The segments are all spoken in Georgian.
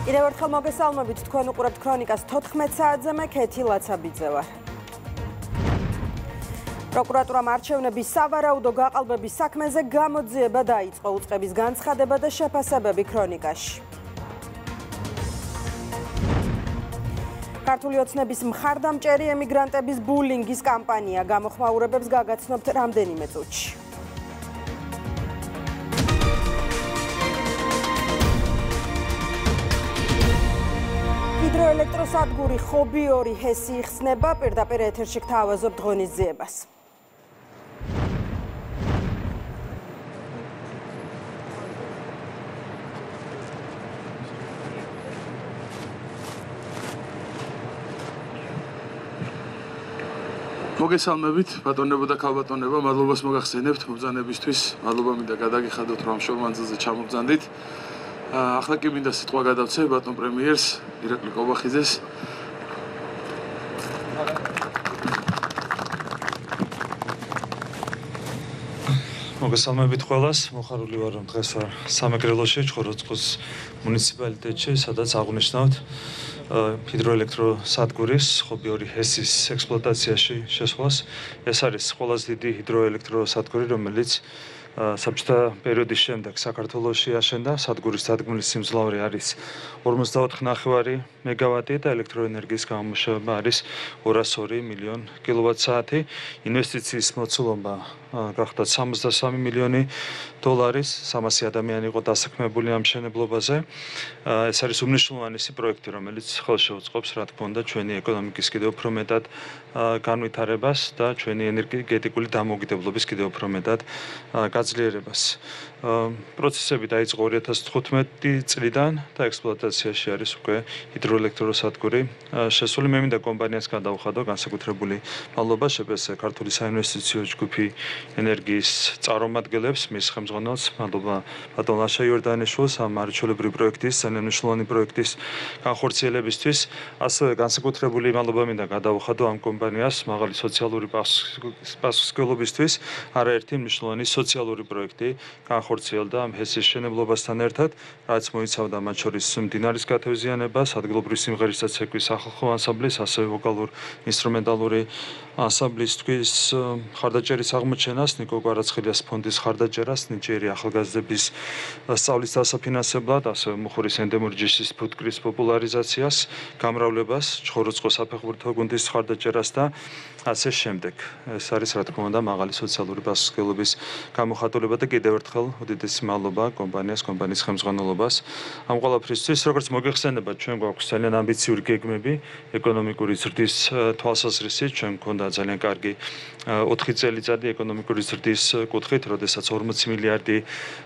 კიდევ ერთხელ მოგესალმებით, თქვენ უყურებთ ქრონიკას 14 საათზე, მე ქეთი ლაცაბიძე ვარ. პროკურატურამ არჩევნების სავარაუდო გაყალბების საქმეზე გამოძიება დაიწყო, უწყების განცხადება და შეფასებები ქრონიკაში. ქართული ოცნების მხარდამჭერი ემიგრანტების ბულინგის კამპანია გამოხმაურებებს გაგაცნობთ რამდენიმე წუთში. ჰიდროელექტროსადგური ხობი-2 ჰესი იხსნება, პირდაპირ ეთერში გთავაზობთ ღონისძიებას. მოგესალმებით, ბატონებო და ქალბატონებო, მადლობას მოგახსენებთ მობრძანებისთვის. მადლობა მინდა გადაგიხადოთ, რომ შორ მანძილზე ჩამობრძანდით. ახლა კი მინდა სიტყვა გადავცე ბატონ პრემიერს, ირაკლი კობახიძეს. მოგესალმებით ყველას, მოხარული ვარ, რომ დღეს ვარ სამეგრელოში, ჩხოროწყუს მუნიციპალიტეტში, სადაც აღნიშნავთ ჰიდროელექტროსადგურის ხობი-2 ჰესის ექსპლუატაციაში შესვლას. ეს არის ყველაზე დიდი ჰიდროელექტროსადგური, რომელიც საბჭოთა პერიოდის შემდეგ საქართველოში აშენდა. სადგურის დადგმული სიმძლავრე არის 54,9 მეგავატი და ელექტროენერგიის გამომუშავება არის 202 მილიონი კილოვატ-საათი. ინვესტიციის მოცულობა გახდა 63 მილიონი დოლარის, 300 ადამიანი იყო დასაქმებული ამ მშენებლობაზე. ეს არის უმნიშვნელოვანესი პროექტი, რომელიც ხელშეუწყობს, რა თქმა უნდა, ჩვენი ეკონომიკის კიდევ უფრო მეტად განვითარებას და ჩვენი ენერგეტიკული დამოუკიდებლობის კიდევ უფრო მეტად გაძლიერებას. პროცესები დაიწყო 2015 წლიდან და ექსპლუატაციაში არის უკვე ჰიდროელექტროსადგური შესული. მე მინდა კომპანიას გადავხადო განსაკუთრებული მადლობა შეფასე ქართული საინვესტიციო ჯგუფი ენერგიის წარმომადგენლებს, მის ხელმძღვანელს, მადლობა ბატონ ლაშა იორდანიშვილს ამ არჩეულებრივი პროექტის, ძალიან მნიშვნელოვანი პროექტის განხორციელებისთვის. ასევე განსაკუთრებული მადლობა მინდა გადავხადო ამ კომპანიას მაღალი სოციალური პასუხისმგებლობისთვის. არაერთი მნიშვნელოვანი სოციალური პროექტი განხორციელდა ამ ჰესის მშენებლობასთან ერთად, რაც მოიცავდა მათ შორის მდინარის გათევზიანებას, ადგილობრივი სიმღერის და ცეკვის სახალხო ანსამბლის, ასევე ვოკალურ ინსტრუმენტალური ანსამბლის თქვის ხარდაჭერის აღმოჩენას, ნიკო კვარაცხელიას ფონდის ხარდაჭერას, ნიჭიერი ახალგაზრდების სწავლის დასაფინანსებლად, ასევე მუხურის ენდემური ჯიშის ფუტკრის პოპულარიზაციას, გამრავლებას, ჩხოროწყუს საფეხბურთო გუნდის ხარდაჭერას და ასე შემდეგ. ეს არის, რა თქმა უნდა, მაღალი სოციალური პასუხისმგებლობის გამოხატულება და კიდევ ერთხელ უდიდესი მადლობა კომპანიის ხელმძღვანელობას ამ ყველაფრისთვის. როგორც მოგეხსენება, ჩვენ გვაქვს ძალიან ამბიციური გეგმები ეკონომიკური ზრდის თვალსაზრისით. ჩვენ გვქონდა ძალიან კარგი 4 წელიწადი ეკონომიკური ზრდის კუთხით, როდესაც 40 მილიარდი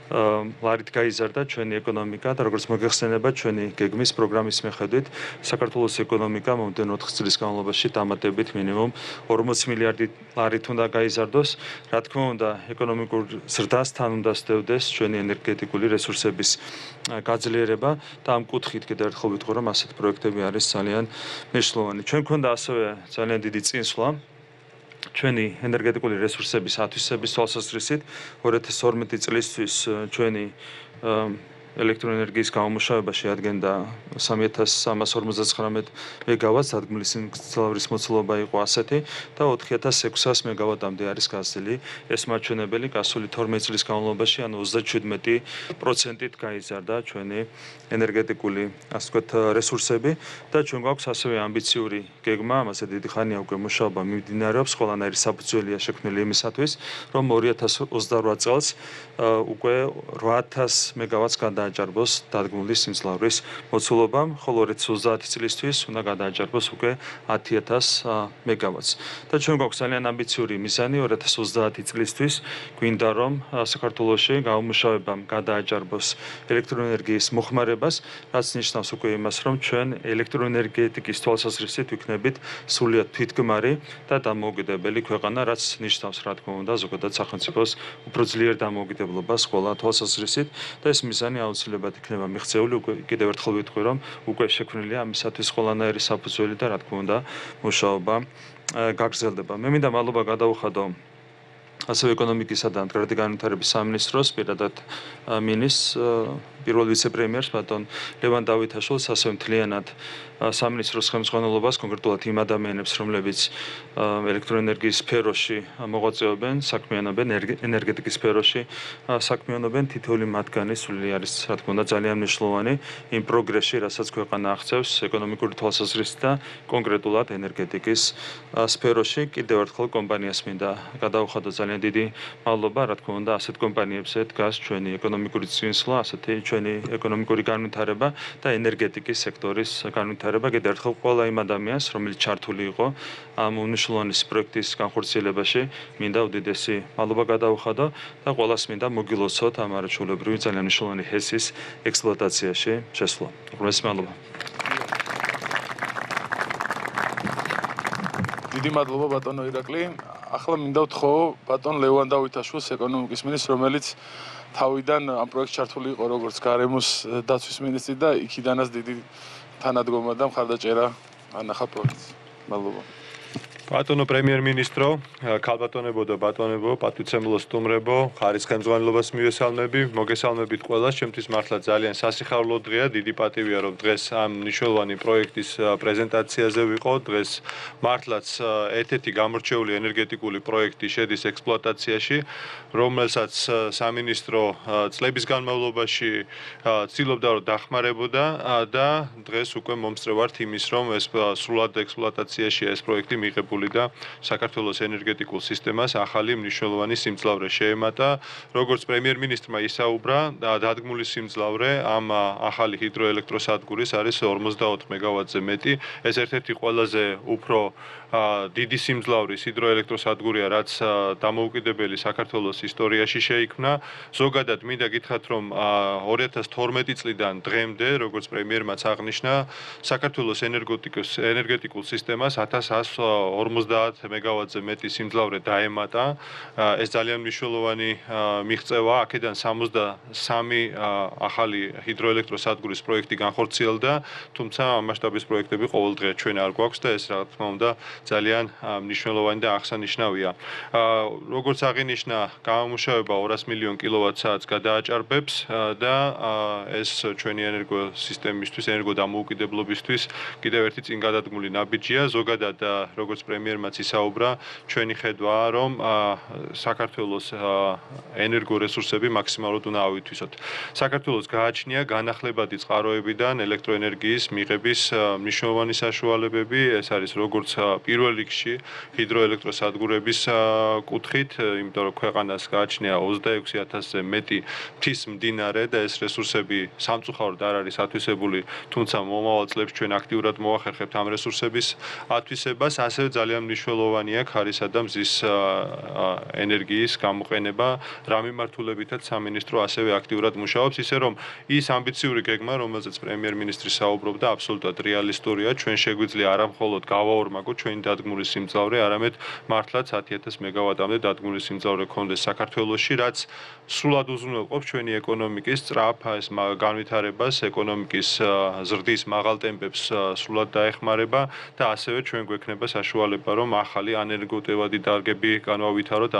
ლარით გაიზარდა ჩვენი ეკონომიკა და როგორც მოგეხსენება, ჩვენი გეგმის პროგრამის მიხედვით საქართველოს ეკონომიკა მომდევნო 4 წლის განმავლობაში დამატებით მინიმუმ 40 მილიარდი ლარით უნდა გაიზარდოს. რა თქმა უნდა, ეკონომიკურ ზრდასთან უნდა სდევდეს ჩვენი ენერგეტიკული რესურსების გაძლიერება და ამ კუთხით კიდევ ერთხელ ვიტყვი, რომ ასეთ პროექტები არის ძალიან მნიშვნელოვანი. ჩვენ გვქონდა ასევე ძალიან დიდი წინსვლა ჩვენი ენერგეტიკული რესურსების ათვისების თვალსაზრისით. 2012 წლისთვის ჩვენი ელექტროენერგიის გამომუშავება შეადგენდა 3359 მეგავატს, დადგმული სიმძლავრის მოცულობა იყო ასეთი და 4600 მეგავატამდე არის გაზრდილი. ეს მაჩვენებელი გასული 12 წლის განმავლობაში, ანუ 37%-ით გაიზარდა ჩვენი ენერგეტიკული, ასე ვთქვათ, რესურსები და ჩვენ გვაქვს ასევე ამბიციური გეგმა, ამაზე დიდი ხანია უკვე მუშაობა მიმდინარეობს, ყველანაირი საფუძველია შექმნილი იმისათვის, რომ 2028 წელს უკვე 8000 მეგავატს გადააჭარბოს დადგმული სიმძლავრის მოცულობამ, ხოლო 2030 წლისთვის უნდა გადააჭარბოს უკვე 10000 მეგავატს. და ჩვენ გვაქვს ძალიან ამბიციური მიზანი 2030 წლისთვის, გვინდა რომ საქართველოში გამომუშავებამ გადააჭარბოს ელექტროენერგიის მოხმარებას, რაც ნიშნავს უკვე იმას, რომ ჩვენ ელექტროენერგეტიკის თვალსაზრისით ვიქნებით სრულიად თვითგმარი და დამოუკიდებელი ქვეყანა, რაც ნიშნავს, რა თქმა უნდა, ზოგადად სახელმწიფოს უფრო ძლიერ დამოუკიდებლობას ყველა თვალსაზრისით და ეს მიზანი აუცილებლად იქნება მიღწეული. კიდევ ერთხელ ვიტყვი, რომ უკვე შექმნილია ამისათვის ყველანაირი საფუძველი და რა თქმა უნდა მუშაობა გაგრძელდება. მე მინდა მადლობა გადავუხადო ასევე ეკონომიკისა და მდგრადი განვითარების სამინისტროს, პირადად მინის პირველ ვიცე-პრემიერს ბატონ ლევან დავითაშვილს, ასევე მთლიანად სამინისტროს ხელმძღვანელობას, კონკრეტულად იმ ადამიანებს, რომლებიც ელექტროენერგიის სფეროში მოღვაწეობენ, საქმიანობენ, ენერგეტიკის სფეროში საქმიანობენ, თითოეული მათგანი სული არის, რა თქმა უნდა, ძალიან მნიშვნელოვანი იმ პროგრესში, რასაც ქვეყანა აღწევს ეკონომიკური თვალსაზრისით და კონკრეტულად ენერგეტიკის სფეროში. კიდევ ერთხელ კომპანიას მინდა გადავუხადო ძალიან დიდი მადლობა, რა თქმა უნდა, ასეთ კომპანიებზე დგას ჩვენი ეკონომიკური წინსვლა, ასეთი ჩვენი ეკონომიკური განვითარება და ენერგეტიკის სექტორის განვითარება. კიდევ ერთხელ ყველა იმ ადამიანს, რომელიც ჩართული იყო ამ უნიშნულოვანი პროექტის განხორციელებაში, მინდა უდიდესი მადლობა გადავუხადო და ყველას მინდა მოგილოცოთ ამ არაჩვეულებრივი ძალიან მნიშვნელოვანი ჰესის ექსპლუატაციაში შესვლა. უღრმესი მადლობა. დიდი მადლობა ბატონო ირაკლი. ახლა მინდა ვთხოვო ბატონ ლევან დავითაშვილს, ეკონომიკის მინისტრს, რომელიც თავიდან ამ პროექტში ჩართული იყო როგორც გარემოს დაცვის მინისტრი და იქიდანაც დიდი თანადგომა და მხარდაჭერა ანახა პროექტს. მადლობა. ბატონო პრემიერ-მინისტრო, ქალბატონებო და ბატონებო, პატივცემულო სტუმრებო, ხარის ხელმძღვანელობას მივესალმები, მოგესალმებით ყველას. ჩემთვის მართლა ძალიან სასიხარულო დღეა, დიდი პატივია, რომ დღეს ამ მნიშვნელოვანი პროექტის პრეზენტაციაზე ვიყო. დღეს მართლაც ერთ-ერთი გამორჩეული ენერგეტიკული პროექტი შედის ექსპლუატაციაში, რომელსაც სამინისტრო წლების განმავლობაში ცდილობდა რომ დახმარებოდა და დღეს უკვე მომსწრე ვართ იმის, რომ ეს სრულად ექსპლუატაციაში ეს პროექტი მიღებული და საქართველოს ენერგეტიკულ სისტემას ახალი მნიშვნელოვანი სიმძლავრე შეემატა. როგორც პრემიერ-მინისტრმა ისაუბრა, დადგმული სიმძლავრე ამ ახალი ჰიდროელექტროსადგურის არის 54 მეგავატზე მეტი. ეს ერთ-ერთი ყველაზე უფრო დიდი სიმძლავრის ჰიდროელექტროსადგურია, რაც დამოუკიდებელი საქართველოს ისტორიაში შეიქმნა. ზოგადად მინდა გითხრათ, რომ 2012 წლიდან დღემდე, როგორც პრემიერმაც აღნიშნა, საქართველოს ენერგეტიკულ სისტემას 1150 მეგავატზე მეტი სიმძლავრე დაემატა. ეს ძალიან მნიშვნელოვანი მიღწევა. აქედან 63 ახალი ჰიდროელექტროსადგურის პროექტი განხორციელდა, თუმცა ამ მასშტაბის პროექტები ყოველდღე ჩვენ არ გვაქვს და ეს რა თქმა უნდა ძალიან მნიშვნელოვანი და აღსანიშნავია. როგორც აღინიშნა, გამომუშავება 200 მილიონ კილოვატ-საათს გადააჭარბებს და ეს ჩვენი ენერგოსისტემისთვის, ენერგოდამოუკიდებლობისთვის კიდევ ერთი წინგადადგმული ნაბიჯია. ზოგადად, როგორც პრემიერმაც ისაუბრა, ჩვენი ხედვაა, რომ საქართველოს ენერგორესურსები მაქსიმალურად უნდა ავითვისოთ. საქართველოს გააჩნია განახლებადი წყაროებიდან ელექტროენერგიის მიღების მნიშვნელოვანი საშუალებები. ეს არის როგორც პირველ რიგში ჰიდროელექტროსადგურების კუთხით, იმიტომ რომ ქვეყანას გააჩნია 26,000-ზე მეტი მთის მდინარე და ეს რესურსები სამწუხაროდ არ არის ათვისებული, თუმცა მომავალ წლებში ჩვენ აქტიურად მოახერხებთ ამ რესურსების ათვისებას. ასევე ძალიან მნიშვნელოვანია ქარისა და მზის ენერგიის გამოყენება, რა მიმართულებითაც სამინისტრო ასევე აქტიურად მუშაობს, ისე რომ ის ამბიციური გეგმა, რომელზეც პრემიერ-მინისტრი საუბრობდა, აბსოლუტურად რეალისტურია. ჩვენ შეგვიძლია არა მხოლოდ გავაორმაგოთ ჩვენი დადგმული სიმძლავრე, არამედ მართლაც 10,000 მეგავატამდე დადგმული სიმძლავრე გქონდეს საქართველოში, რაც სრულად უზრუნველყოფს ჩვენი ეკონომიკის სწრაფ განვითარებას, ეკონომიკის ზრდის მაღალ ტემპებს სრულად დაეხმარება და ასევე ჩვენ გვექნება საშუალება, რომ ახალი ანერგოტევადი დარგები განვავითაროთ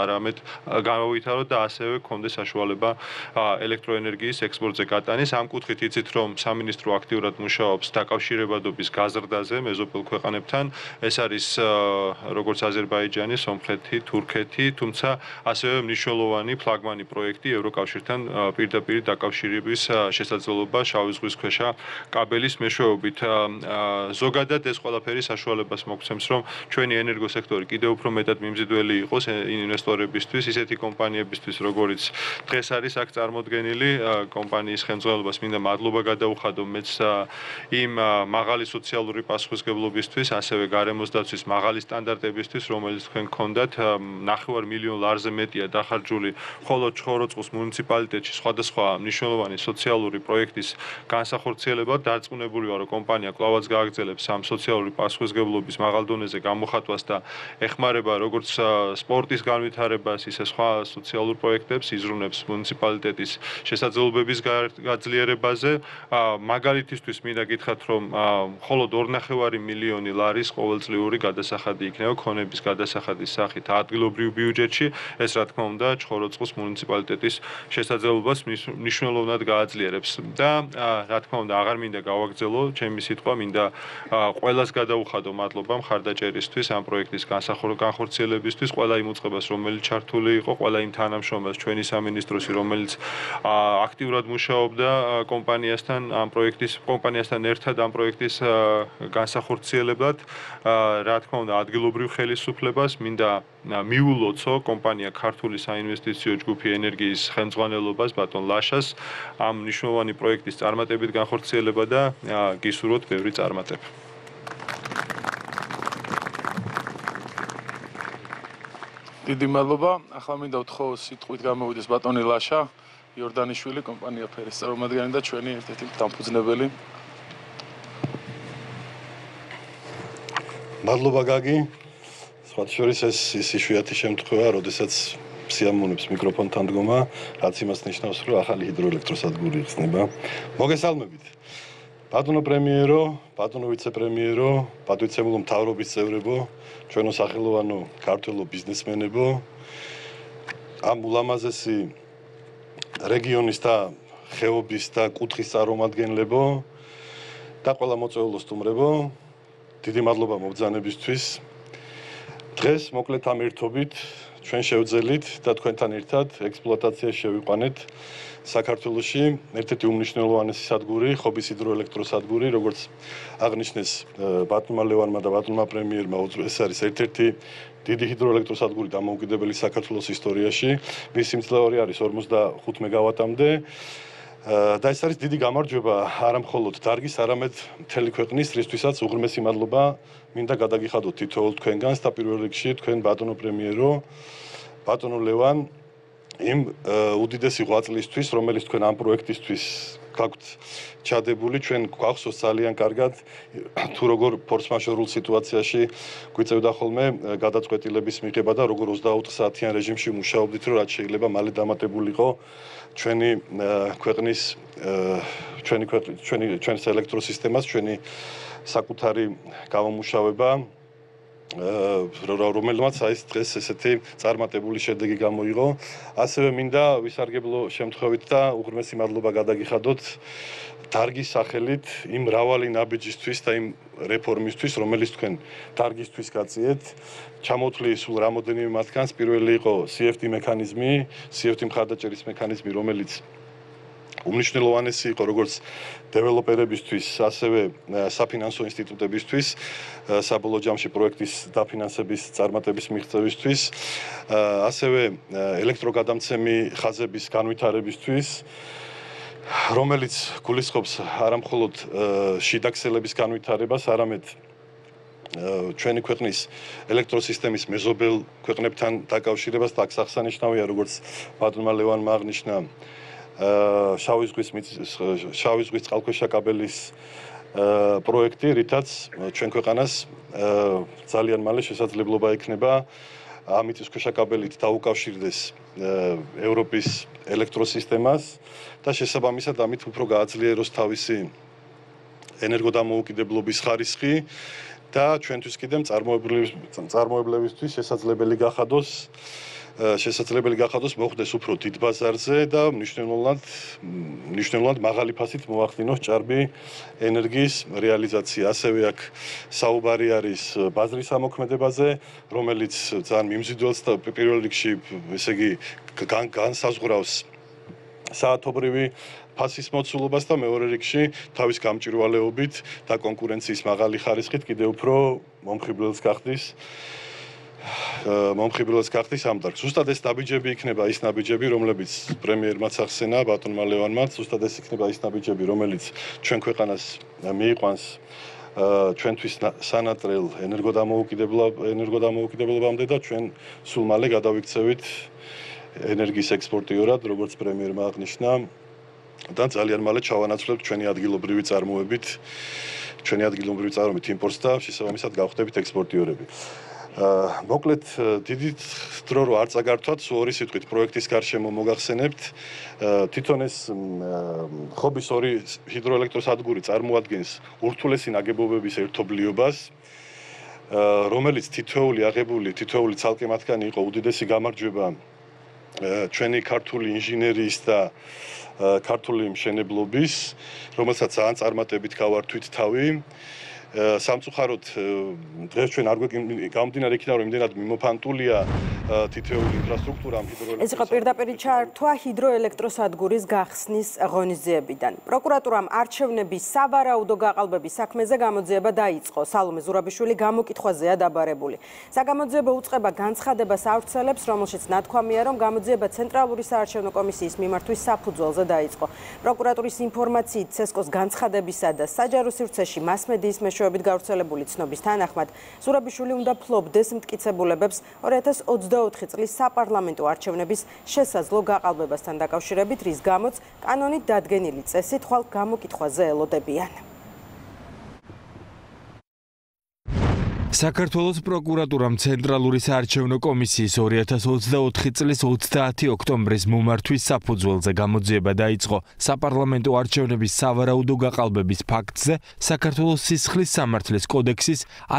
და ასევე გქონდეს საშუალება ელექტროენერგიის ექსპორტზე გატანის. ამ კუთხით იცით, რომ სამინისტრო აქტიურად მუშაობს დაკავშირებადობის გაზრდაზე მეზობელ ქვეყანებთან. ეს არის როგორც აზერბაიჯანი, სომხეთი, თურქეთი, თუმცა ასევე მნიშვნელოვანი ფლაგმანი პროექტი ევროკავშირთან პირდაპირ დაკავშირების შესაძლებლობა შავი ზღვის ქვეშა კაბელის მეშვეობით. ზოგადად ეს ყველაფერი საშუალებას მოგცემს, რომ ჩვენი ენერგოსექტორი კიდევ უფრო მეტად მიმზიდველი იყოს ინვესტორებისთვის, ისეთი კომპანიებისთვის, როგორიც დღეს არის აქ წარმოდგენილი. კომპანიის ხელმძღვანელობას მინდა მადლობა გადაუხადო მეც იმ მაღალი სოციალური პასუხისმგებლობისთვის, ასევე გარემოს დაცვის მაღალი სტანდარტებისთვის, რომელიც თქვენ გქონდათ. 9 მილიონ ლარზე მეტია დახარჯული მხოლოდ ცხოროწყუს მუნიციპალიტეტში სხვადასხვა მნიშვნელოვანი სოციალური პროექტის განსახორციელებად. დარწმუნებული ვარ, რომ კომპანია კვლავაც გააგრძელებს ამ სოციალური პასუხისმგებლობის მაღალ დონეზე მოხატვას და ეხმარება როგორც სპორტის განვითარებას, ისე სხვა სოციალურ პროექტებს, იზრუნებს მუნიციპალიტეტის შესაძლებლობების გაძლიერებაზე. მაგალითისთვის მინდა გითხრათ, რომ მხოლოდ 2.5 მილიონი ლარის ყოველწლიური გადასახადი იქნება ქონების გადასახადის სახით ადგილობრივ ბიუჯეტში. ეს რა თქმა უნდა ჩხოროწყუს მუნიციპალიტეტის შესაძლებლობას მნიშვნელოვნად გააძლიერებს და რა თქმა უნდა აღარ მინდა გავაგრძელო ჩემი სიტყვა, მინდა ყველას გადაუხადო მადლობა მხარდაჭერისთვის ამ პროექტის განხორციელებისთვის, ყველა იმ უწყებას, რომელიც ჩართული იყო, ყველა იმ თანამშრომელს ჩვენი სამინისტროსი, რომელიც აქტიურად მუშაობდა კომპანიასთან ერთად ამ პროექტის განსახორციელებლად. რა თქმა უნდა ადგილობრივ ხელისუფლებას მინდა მიულოცო კომპანია ქართული საინვესტიციო ჯგუფი ენერგიის ხელმძღვანელობას ბატონ ლაშას ამ მნიშვნელოვანი პროექტის წარმატებით განხორციელება და გისურვოთ ბევრი წარმატება. დიდი მადლობა. ახლა მინდა ვთხოვ სიტყვით გამოვიდეს ბატონი ლაშა, იორდანიშვილი, კომპანია ფერის წარმომადგენელი და ჩვენი ერთ-ერთი დამფუძნებელი. მადლობა გაგი. სხვათა შორის ეს იშვიათი შემთხვევა, როდესაც სიამოვნებს მიკროფონთან დგომა, რაც იმას ნიშნავს, რომ ახალი ჰიდროელექტროსადგური იხსნება. მოგესალმებით. ბატონო პრემიერო, ბატონო ვიცე-პრემიერო, პატივისცემულო მთავრობის წევრებო, ჩვენო სახელოვანო ქართველო ბიზნესმენებო, ამ ულამაზესი რეგიონის და ხეობის და კუთხის წარმომადგენლებო და ყველა მოწვეულო სტუმრებო, დიდი მადლობა მობრძანებისთვის. დღეს მოკლედ ამ ერთობით ჩვენ შევძელით და თქვენთან ერთად ექსპლუატაციაში შევიყვანეთ საქართველოში ერთ-ერთი უმნიშვნელოვანესი სადგური, ხობის ჰიდროელექტროსადგური, როგორც აღნიშნეს ბატონმა ლევანმა და ბატონმა პრემიერმა, ეს არის ერთ-ერთი დიდი ჰიდროელექტროსადგური დამოუკიდებელი საქართველოს ისტორიაში. მის სიმძლავრე არის 45 მეგავატამდე. და ეს არის დიდი გამარჯვება არა მხოლოდ დარგის, არამედ მთელი ქვეყნის, რისთვისაც უღრმესი მადლობა მინდა გადაგიხადოთ თითოეულ თქვენგანს და პირველ რიგში თქვენ ბატონო პრემიერო, ბატონო ლევან, იმ უდიდესი ღვაწლისთვის, რომელიც თქვენ ამ პროექტისთვის გაქვთ ჩადებული, ჩვენ გვახსოვს ძალიან კარგად, თუ როგორ ფორს-მაჟორულ სიტუაციაში გვიწევდა ხოლმე გადაწყვეტილების მიღება და როგორ 24 საათიან რეჟიმში მუშაობდით, რომ რაც შეიძლება მალე დამატებულიყო ჩვენი ქვეყნის ჩვენს ელექტროსისტემას, ჩვენი საკუთარი გამომუშავება, რომელმაც აი დღეს ესეთი წარმატებული შედეგი გამოიღო. ასევე მინდა ვისარგებლო შემთხვევით და უღრმესი მადლობა გადაგიხადოთ დარგის სახელით იმ მრავალი ნაბიჯისთვის და იმ რეფორმისთვის, რომელიც თქვენ დარგისთვის გაწიეთ. ჩამოთვლი სულ რამოდენიმე მათგანს. პირველი იყო CFD მექანიზმი, CFD მხარდაჭერის მექანიზმი, რომელიც უმნიშვნელოვანესი იყო როგორც დეველოპერებისთვის, ასევე საფინანსო ინსტიტუტებისთვის, საბოლოო ჯამში პროექტის დაფინანსების წარმატების მიღწევისთვის, ასევე ელექტროგადამცემი ხაზების განვითარებისთვის, რომელიც გულისხმობს არა მხოლოდ შიდაქსელების განვითარებას, არამედ ჩვენი ქვეყნის ელექტროსისტემის მეზობელ ქვეყნებთან დაკავშირებას და აქ აღსანიშნავია, როგორც ბატონმა ლევანმა აღნიშნა, შავი ზღვის წყალქვეშა კაბელის პროექტი, რითაც ჩვენ ქვეყანას ძალიან მალე შესაძლებლობა ექნება ამ მიწისქვეშა კაბელით დაუკავშირდეს ევროპის ელექტროსისტემას და შესაბამისად ამით უფრო გააძლიეროს თავისი ენერგოდამოუკიდებლობის ხარისხი და ჩვენთვის კიდევ წარმოებლებისთვის შესაძლებელი გახადოს მოხდეს უფრო დიდ ბაზარზე და მნიშვნელოვნად მაღალი ფასით მოახდინოს ჭარბი ენერგიის რეალიზაცია. ასევე აქ საუბარი არის ბაზრის ამოქმედებაზე, რომელიც ძალიან მიმზიდველს და პირველ რიგში, ესე იგი, განსაზღვრავს საათობრივი ფასის მოცულობას და მეორე რიგში თავის გამჭვირვალეობით და კონკურენციის მაღალი ხარისხით კიდევ უფრო მომხიბვლელს გახდის ამ დარგს. ზუსტად ეს ნაბიჯები იქნება ის ნაბიჯები, რომლებიც პრემიერმაც ახსენა, ბატონმა ლევანმაც, ზუსტად ეს იქნება ის ნაბიჯები, რომელიც ჩვენ ქვეყანას მიიყვანს ჩვენთვის სანატრელ ენერგოდამოუკიდებლობამდე და ჩვენ სულ მალე გადავიქცევით ენერგიის ექსპორტიორად, როგორც პრემიერმა აღნიშნა, და ძალიან მალე ჩავანაცვლებთ ჩვენი ადგილობრივი წარმოებით, ჩვენი ადგილობრივი წარმოებით იმპორტს და შესაბამისად გავხდებით ექსპორტიორები. მოკლედ დიდი დრო რო არ წაგართვათ, სულ ორი სიტყვით პროექტის გარშემო მოგახსენებთ. თვითონ ეს ხობის ორი ჰიდროელექტროსადგური წარმოადგენს ურთულესი ნაგებობების ერთობლიობას, რომელიც თითოეული ცალკე მათგანი იყო უდიდესი გამარჯვება ჩვენი ქართული ინჟინერიის და ქართული მშენებლობის, რომელსაც ძალიან წარმატებით გავართვით თავი. სამწუხაროდ დღეს ჩვენ არ გამომდინარე იქიდან რომ იმდენად მიმოფანტულია თითოეული ინფრასტრუქტურა ჰიდროელექტროსადგურს. ეს იყო პირდაპირ ჩართვა ჰიდროელექტროსადგურის გახსნის ღონისძიებიდან. პროკურატურამ არჩევნების სავარაუდო გაყალბების საქმეზე გამოძიება დაიწყო. სალომე ზურაბიშვილი გამოკითხვაზეა დაბარებული. საგამოძიებო უწყება განცხადებას ავრცელებს, რომელშიც ნათქვამია, რომ გამოძიება ცენტრალური საარჩევნო კომისიის მიმართვის საფუძველზე დაიწყო. პროკურატურის ინფორმაციით ცესკოს განცხადებისა და საჯარო სივრცეში მასმედიის მეშვეობით გავრცელებული ცნობის თანახმად, ზურაბიშვილი უნდა ფლობდეს მტკიცებულებებს 2024 წლის საპარლამენტო არჩევნების შესაძლო გაყალბებასთან დაკავშირებით, რის გამოც კანონით დადგენილი წესით ხვალ გამოკითხვაზე ელოდებიან. საქართველოს პროკურატურამ ცენტრალური საარჩევნო კომისიის 2024 წლის 30 ოქტომბრის მომართვის საფუძველზე გამოძიება დაიწყო საპარლამენტო არჩევნების სავარაუდო გაყალბების ფაქტზე საქართველოს სისხლის სამართლის კოდექსის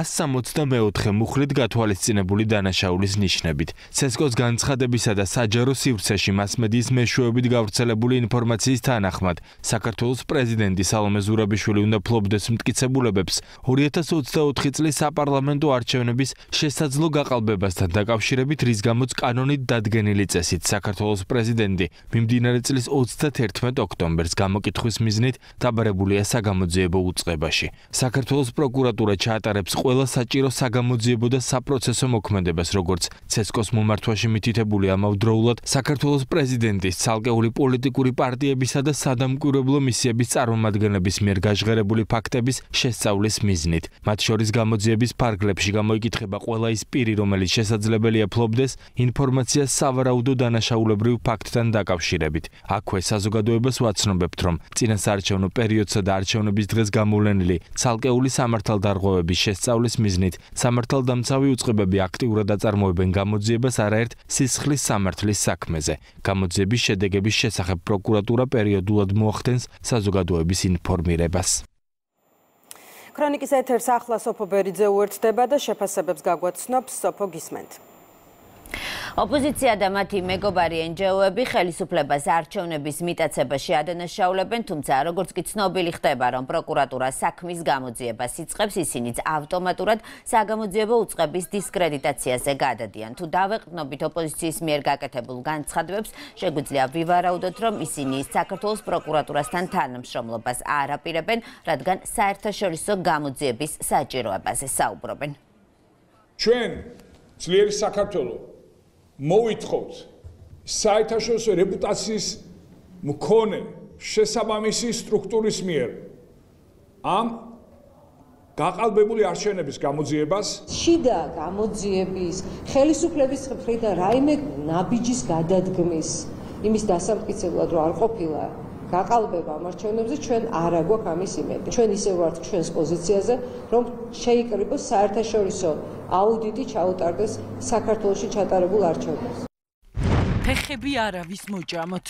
164 მუხლით გათვალისწინებული დანაშაულის ნიშნებით. ცესკოს განცხადებისა და საჯარო სივრცეში მასმედიის მეშვეობით გავრცელებული ინფორმაციის თანახმად, საქართველოს პრეზიდენტი სალომე ზურაბიშვილი უნდა ფლობდეს მტკიცებულებებს 2024 წლის საპარლამენტო არჩევნების შესაძლო გაყალბებასთან დაკავშირებით, რის გამოც კანონით დადგენილი წესით საქართველოს პრეზიდენტი მიმდინარე წლის 31 ოქტომბერს გამოკითხვის მიზნით დაბარებულია საგამოძიებო უწყებაში. საქართველოს პროკურატურა ჩაატარებს ყველა საჭირო საგამოძიებო და საპროცესო მოქმედებას, როგორც ცესკოს მომართვაში მითითებული ამავდროულად საქართველოს პრეზიდენტის ცალკეული პოლიტიკური პარტიებისა და სადამკვირვებლო მისიების წარმომადგენლების მიერ გაჟღერებული ფაქტების შესწავლის მიზნით. მათ შორის გამოძიების ფარგლებში გამოიკითხება ყველა ის პირი, რომელიც შესაძლებელია ფლობდეს ინფორმაციას სავარაუდო დანაშაულებრივ ფაქტთან დაკავშირებით. აქვე საზოგადოებას ვაცნობებთ, რომ წინასაარჩევნო პერიოდსა და არჩევნების დღეს გამოვლენილი ცალკეული სამართალდარღვევების შესწავლის მიზნით სამართალდამცავი უწყებები აქტიურად აწარმოებენ გამოძიებას არაერთ სისხლის სამართლის საქმეზე. გამოძიების შედეგების შესახებ პროკურატურა პერიოდულად მოახდენს საზოგადოების ინფორმირებას. ქრონიკის ეთერს ახლა სოფო ბერიძე უერთდება და შეფასებებს გაგვაცნობს. სოფო, გისმენთ. ოპოზიცია და მათი მეგობარი NGO-ები ხელისუფლებას არჩევნების მიტაცებაში ადანაშაულებენ, თუმცა როგორც კი ცნობილი ხდება, რომ პროკურატურა საქმის გამოძიებას იწყებს, ისინიც ავტომატურად საგამოძიებო უწყების დისკრედიტაციაზე გადადიან. თუ დავეყრდნობით ოპოზიციის მიერ გაკეთებულ განცხადებებს, შეგვიძლია ვივარაუდოთ, რომ ისინი საქართველოს პროკურატურასთან თანამშრომლობას არ აპირებენ, რადგან საერთაშორისო გამოძიების საჭიროებაზე საუბრობენ. ჩვენ ძლიერი საქართველო მოვითხოვთ საერთაშორისო რეპუტაციის მქონე შესაბამისი სტრუქტურის მიერ ამ გაყალბებული არჩევნების გამოძიებას, შიდა გამოძიების, ხელისუფლების მხრიდან რაიმე ნაბიჯის გადადგმის, იმის დასამტკიცებლად რომ არ ყოფილა გაყალბება ამ არჩევნებზე, ჩვენ არ აგვაქვს ამის იმედი. ჩვენ ისევ ვართ ჩვენს პოზიციაზე, რომ შეიკრიბოს საერთაშორისო აუდიტი ჩაუტარდეს საქართველოში ჩატარებულ არჩევნებს. ფეხები არავის მოჭამოთ.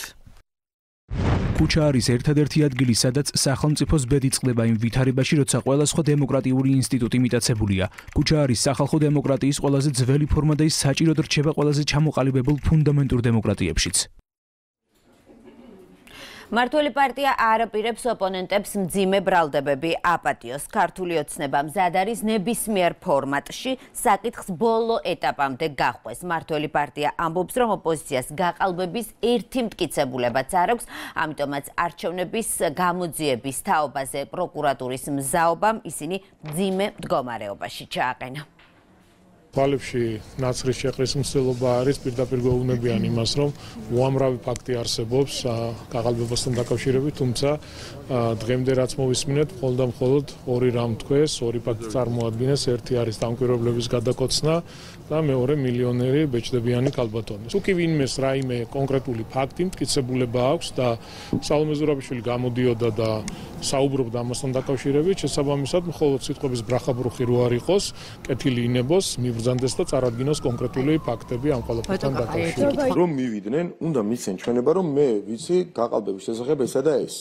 ქუჩა არის ერთადერთი ადგილი, სადაც სახელმწიფოს ბედი წყდება იმ ვითარებაში, როცა ყველა სხვა დემოკრატიული ინსტიტუტი მიტაცებულია. ქუჩა არის სახალხო დემოკრატიის ყველაზე ძველი ფორმა და ის საჭიროდ რჩება ყველაზე ჩამოყალიბებულ ფუნდამენტურ დემოკრატიებშიც. მართველი პარტია არ აპირებს ოპონენტებს მძიმე ბრალდებები აპატიოს. ქართული ოცნება მზად არის ნებისმიერ ფორმატში საკითხს ბოლო ეტაპამდე გახვეს. მართველი პარტია ამბობს, რომ ოპოზიციას გაყალბების ერთი მტკიცებულებაც არ აქვს, ამიტომაც არჩევნების გამოძიების თაობაზე პროკურატურის მზაობამ ისინი მძიმე მდგომარეობაში ჩააყენა. თვალებში ნაცრის შეყრის მცდელობა არის პირდაპირ გვეუბნებიან იმას, რომ უამრავი ფაქტი არსებობს გაყალბებასთან დაკავშირებით, თუმცა დღემდე რაც მოვისმინეთ, მხოლოდ და მხოლოდ ორი რამ თქვეს, ორი ფაქტი წარმოადგენს, ერთი არის დამკვირვებლების გადაკოცნა და მეორე მილიონერი ბეჭდებიანი კალბატონი. თუ კი ვინმეს რაიმე კონკრეტული ფაქტი მტკიცებულება აქვს და სალომე ზურაბიშვილი გამოდიოდა და საუბრობდა ამასთან დაკავშირებით, შესაბამისად მხოლოდ სიტყვების ბრახაბრუხი რო არ იყოს, კეთილი ინებოს, მიბრძანდეს და წარადგინოს კონკრეტული ფაქტები ამ ყველაფერთან დაკავშირებით. რომ მივიდნენ, უნდა მისცენ ჩვენება, რომ მე ვიცი გაყალბების შესახებ ესა და ეს.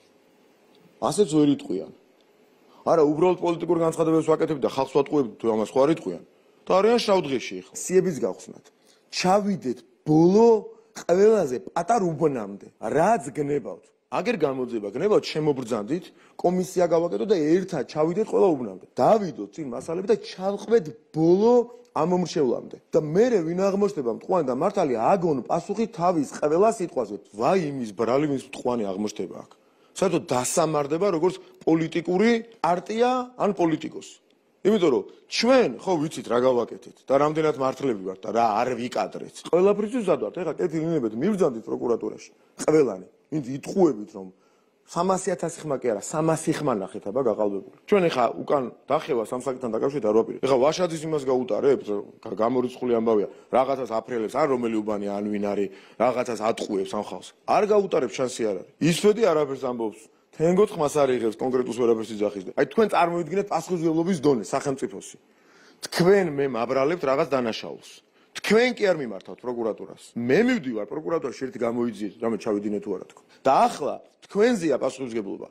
ასეც ვერ იტყვიან. არა, უბრალოდ პოლიტიკურ განცხადებებს ვაკეთებ და ხალხს ვატყუებ თუ ამას ხო არ იტყვიან. და არიან შავდღეში ახლა. სიების გავხსნათ. ჩავიდეთ ბოლო ყველაზე პატარ უბნამდე. რაც გნებავთ. აგერ გამოძება გნებავთ, შემობრძანდით, კომისია გავაკეთოთ და ერთად ჩავიდეთ ყველა უბნამდე. დავიდოთ წინ მასალები და ჩავყვეთ ბოლო ამომრჩევლამდე. და მე ვინ აღმოჩნდება მტყვანი და მართალი აგონ პასუხი თავის ყველა სიტყვაზე. ვაი იმის ბრალი ვის მტყვანი აღმოჩნდება აქ. საერთოდ დასამარდება როგორც პოლიტიკური პარტია ან პოლიტიკოსი. იმიტომ რომ ჩვენ ხო ვიცით რა გავაკეთეთ და რამდენად მართლები ვართ და რა არ ვიკადრეთ. ყველაფრისთვის ზადვართ. ეხლა კეთილი ინებეთ მივძანდით პროკურატურაში. ყველანი. ვინც იტყუებით რომ 300.000 ხმა კი არა 300 ხმა ნახეთ აბა გაყალბებული. ჩვენ ეხლა უკან დახევა სამსაკითხთან დაკავშირებით არ ვაპირებ. ეხლა ვაშაძის იმას გაუტარებთ, გამორიცხული ამბავია, რაღაცას აფრელებს, ან რომელი უბანი ან ვინ არის, რაღაცას ატყუებს ამ ხალხს. არ გაუტარებს შანსი არ არის. ისვედი არაფერს ამბობს. თენგოთ ხმას არ იღებს კონკრეტულს ვერაფერს იძახის და აი თქვენ წარმოვიდგინეთ პასუხისმგებლობის დონე სახელმწიფოსი. თქვენ მე მაბრალებთ რაღაც დანაშაულს. თქვენ კი არ მიმართავთ პროკურატურას. მე მივდივარ პროკურატურაში ერთი გამოიძიეთ, რამე ჩავიდინე თუ არა თქო. და ახლა თქვენზეა პასუხისმგებლობა.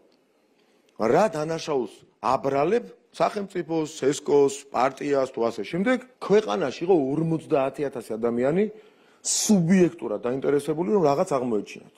რა დანაშაულს აბრალებ სახელმწიფოს, სესკოს, პარტიას თუ ასე შემდეგ, ქვეყანაში იყო 50.000 ადამიანი სუბიექტურად დაინტერესებული რომ რაღაც აღმოეჩინათ.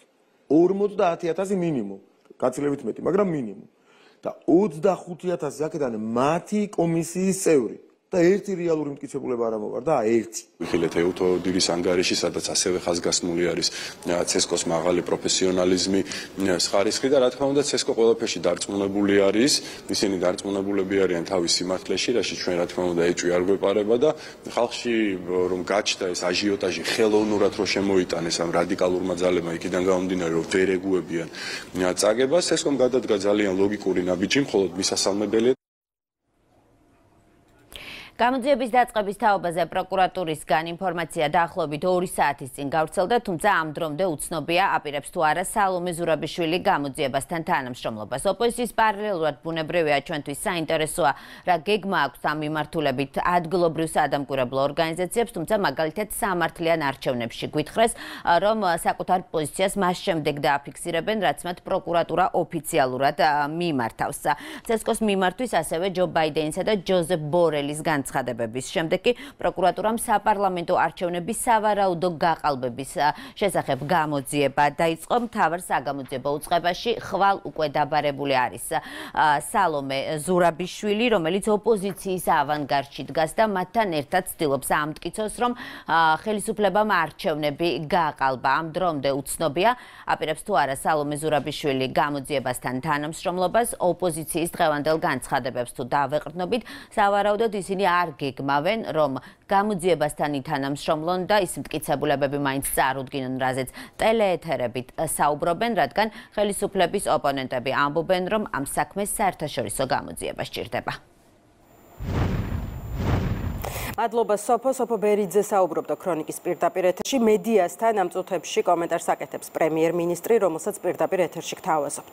50.000 მინიმუმ. გაცილებით მეტი, მაგრამ მინიმუმ. და 25.000 აქედან მათი კომისიის წევრი. და ერთი რეალური მტკიცებულება არ ამოვარდა, ერთი. ვიხილეთ ეუთოდილის ანგარიში, სადაც ასევე ხაზგასმული არის ცესკოს მაღალი პროფესიონალიზმი, ხარისხი და რა თქმა უნდა ცესკო ყველაფერში დარწმუნებული არის, ისინი დარწმუნებულები არიან თავის სიმართლეში, რაშიც ჩვენ რა თქმა უნდა ეჭვი არ გვეპარება და ხალხში რომ გაჩნდა ეს აჟიოტაჟი ხელოვნურად რო შემოიტანეს ამ რადიკალურმა ძალებმა იქიდან გამომდინარე რომ ვერ ეგუებიან წაგებას, ცესკომ გადადგა ძალიან ლოგიკური ნაბიჯი, მხოლოდ მისასალმებელია. გამოძიების დაწყების თაობაზე პროკურატურისგან ინფორმაცია დაახლოებით 2 საათის წინ გავრცელდა, თუმცა ამ დრომდე უცნობია აპირებს თუ არა სალომე ზურაბიშვილი გამოძიებასთან თანამშრომლობას. ოპოზიციის პარალელურად ბუნებრივია ჩვენთვის საინტერესოა რა გეგმა აქვს ამ მიმართულებით ადგილობრივ სადამკვირვებლო ორგანიზაციებს, თუმცა მაგალითად სამართლიან არჩევნებში გვითხრეს, რომ საკუთარ პოზიციას მას შემდეგ დააფიქსირებენ, რაც მათ პროკურატურა ოფიციალურად მიმართავს. ცესკოს მიმართვის ასევე ჯო ბაიდენისა და ჯოზეფ ბორელის განცხადებების შემდეგ კი პროკურატურამ საპარლამენტო არჩევნების სავარაუდო გაყალბების შესახებ გამოძიება დაიწყო. მთავარ საგამოძიებო უწყებაში ხვალ უკვე დაბარებული არის სალომე ზურაბიშვილი, რომელიც ოპოზიციის ავანგარდში დგას და მათთან ერთად ცდილობს ამტკიცოს, რომ ხელისუფლებამ არჩევნები გააყალბა. ამ დრომდე უცნობია, აპირებს თუ არა სალომე ზურაბიშვილი გამოძიებასთან თანამშრომლობას. ოპოზიციის დღევანდელ განცხადებებს თუ დავეყრდნობით, სავარაუდოდ ისინი არ გეგმავენ, რომ გამოძიებასთან ითანამშრომლონ და ის მტკიცებულებები მაინც წარუდგინონ, რაზეც ტელეეთერებით საუბრობენ, რადგან ხელისუფლების ოპონენტები ამბობენ, რომ ამ საქმეს საერთაშორისო გამოძიება სჭირდება. მადლობა სოფო ბერიძე საუბრობდა ქრონიკის პირდაპირ ეთერში. მედიასთან ამ წუთებში კომენტარს აკეთებს პრემიერ-მინისტრი, რომელსაც პირდაპირ ეთერში გთავაზობთ.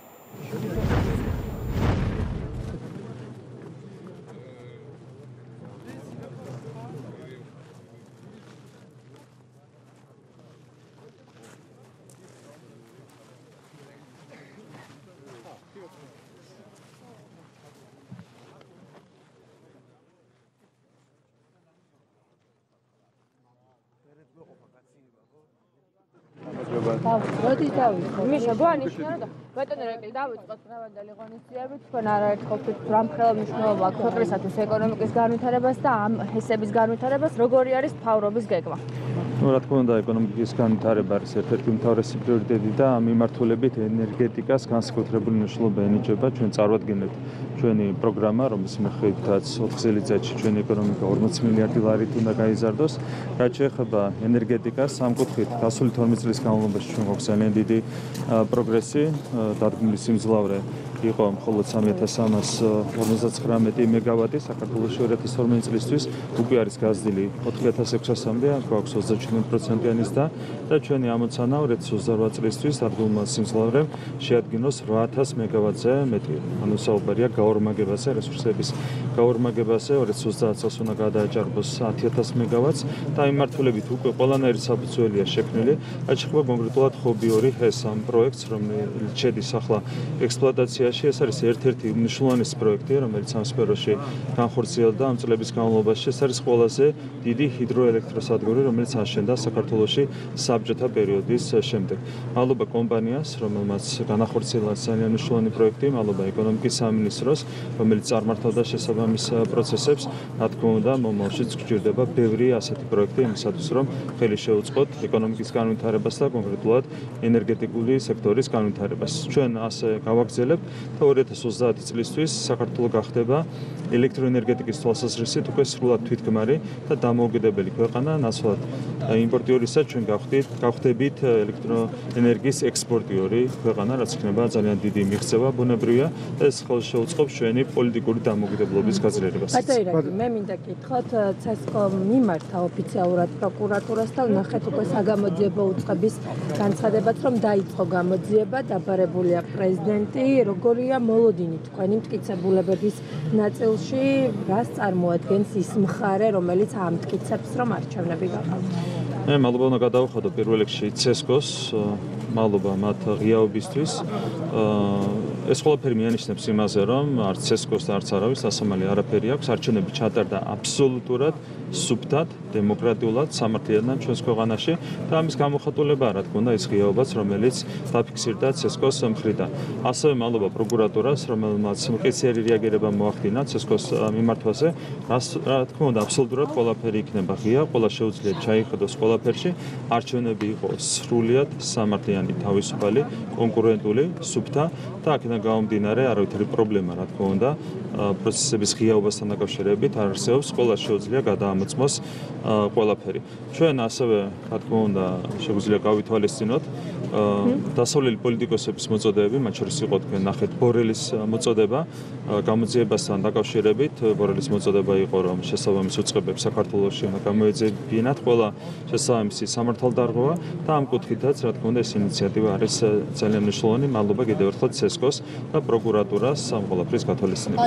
მოდი დავიწყოთ. მიშა გვანიშნა და ბატონო რეკი დავიწყოთ დღევანდელი ღონისძიებით. თქვენ არაერთხელ ვთქვით, რომ ხელა მნიშვნელობა აქვს ქვეყნისათვის ეკონომიკის განვითარებას და ამ ჰესების განვითარებას, როგორი არის მთავრობის გეგმა? რა თქმა უნდა, ეკონომიკის განვითარება არის ერთ-ერთი უმთავრესი პრიორიტეტი და ამ მიმართულებით ენერგეტიკას განსაკუთრებული მნიშვნელობა ენიჭება. ჩვენ წარვადგენთ ჩვენი პროგრამა, რომლის მიხედვითაც 4 წელიწადში ჩვენი ეკონომიკა 40 მილიარდი ლარით უნდა გაიზარდოს. რაც შეეხება ენერგეტიკას, ამ კუთხით გასული 12 წლის განმავლობაში ჩვენ გვაქვს ძალიან დიდი პროგრესი, დადგმული სიმძლავრე იყო მხოლოდ 3359 მეგავატი საქართველოში 2012 წლისთვის, უკვე არის გაზრდილი 4600-მდე, გვაქვს 37%-იანი ზრდა და ჩვენი ამოცანა 2028 წლისთვის დადგმულმა სიმძლავრემ შეადგინოს 8000 მეგავატზე მეტი. ანუ საუბარია გაორმაგებაზე, რესურსების გაორმაგებაზე, 2030 წელს უნდა გადააჭარბოს 10000 მეგავატს და იმ მართულებით უკვე ყველანაირი საფუძველია შექმნილი. რაც შეეხება კონკრეტულად ხობი 2 ჰეს ამ პროექტს, რომელიც შედის ახლა ექსპლუატაციაში. ეს არის ერთ-ერთი მნიშვნელოვანი პროექტი, რომელიც ამ სფეროში განხორციელდა ამ წლების განმავლობაში. ეს არის ყველაზე დიდი ჰიდროელექტროსადგური, რომელიც აშენდა საქართველოში საბჭოთა პერიოდის შემდეგ. მადლობა კომპანიას, რომელმაც განახორციელა ძალიან მნიშვნელოვანი პროექტი, მადლობა ეკონომიკის სამინისტროს, რომელიც წარმართავდა შესაბამის პროცესებს. რა თქმა უნდა, მომავალშიც გჭირდება ბევრი ასეთი პროექტი იმისათვის, რომ ხელი შეუწყოთ ეკონომიკის განვითარებას და კონკრეტულად ენერგეტიკული სექტორის განვითარებას. ჩვენ ასე გავაგრძელებთ და 2030 წლისთვის საქართველო გახდება ელექტროენერგეტიკის თვალსაზრისით უკვე სრულად თვითგმარი და დამოუკიდებელი ქვეყანა, ნაცვლად იმპორტიორისა ჩვენ გავხდებით ელექტროენერგიის ექსპორტიორი ქვეყანა, რაც იქნება ძალიან დიდი მიღწევა ბუნებრივია და ეს ხელს შეუწყობს ჩვენი პოლიტიკური დამოუკიდებლობის გაძლიერებას. მე მინდა გითხრათ, ცესკო მიმართა ოფიციალურად პროკურატურას და ნახეთ უკვე საგამოძიებო უწყების განცხადებაც, რომ დაიწყო გამოძიება, დაბარებულია პრეზიდენტი, როგორია მოლოდინი თქვენი მტკიცებულებების ნაწილში, რას წარმოადგენს ის მხარე, რომელიც ამტკიცებს, რომ არჩევნები გაყალბა. მე მადლობა უნდა გადავხადო პირველ რიგში ცესკოს, მადლობა მათ ღიაობისთვის. ეს ყველაფერი მიანიშნებს იმაზე, რომ არც ცესკოს და არც არავის დასამალი არაფერი აქვს. არჩევნები ჩატარდა აბსოლუტურად სუფთად, დემოკრატიულად, სამართლიანად ჩვენს ქვეყანაში და ამის გამოხატულებაა, რა თქმა უნდა, ის ღიაობაც, რომელიც დაფიქსირდა ცესკოს მხრიდან. ასევე მადლობა პროკურატურას, რომელმაც მყისიერი რეაგირება მოახდინა ცესკოს მიმართვაზე. რა თქმა უნდა, აბსოლუტურად ყველაფერი იქნება ღია, ყველა შეუძლია ჩაიხედოს ყველაფერში. არჩევნები იყო სრულიად სამართლიანი, თავისუფალი, კონკურენტული, სუფთა და აქედან გამომდინარე არავითარი პრობლემა, რა თქმა უნდა, პროცესების ღიაობასთან დაკავშირებით არ არსებობს, ყველა შეუძლია გადაამოწმოს ყველაფერი. ჩვენ ასევე, რა თქმა უნდა, შეგვიძლია გავითვალისწინოთ დასავლელი პოლიტიკოსების მოწოდებები, მათ შორის იყო თქვენ ნახეთ ბორელის მოწოდება გამოძიებასთან დაკავშირებით. ბორელის მოწოდება იყო, რომ შესაბამის უწყებებს საქართველოში უნდა გამოეძებინათ ყველა შესაბამისი სამართალდარღვევა და ამ კუთხითაც, რა თქმა უნდა, ეს ინიციატივა არის ძალიან მნიშვნელოვანი. მადლობა კიდევ ერთხელ ცესკოს და პროკურატურას ამ ყველაფრის გათვალისწინებისთვის.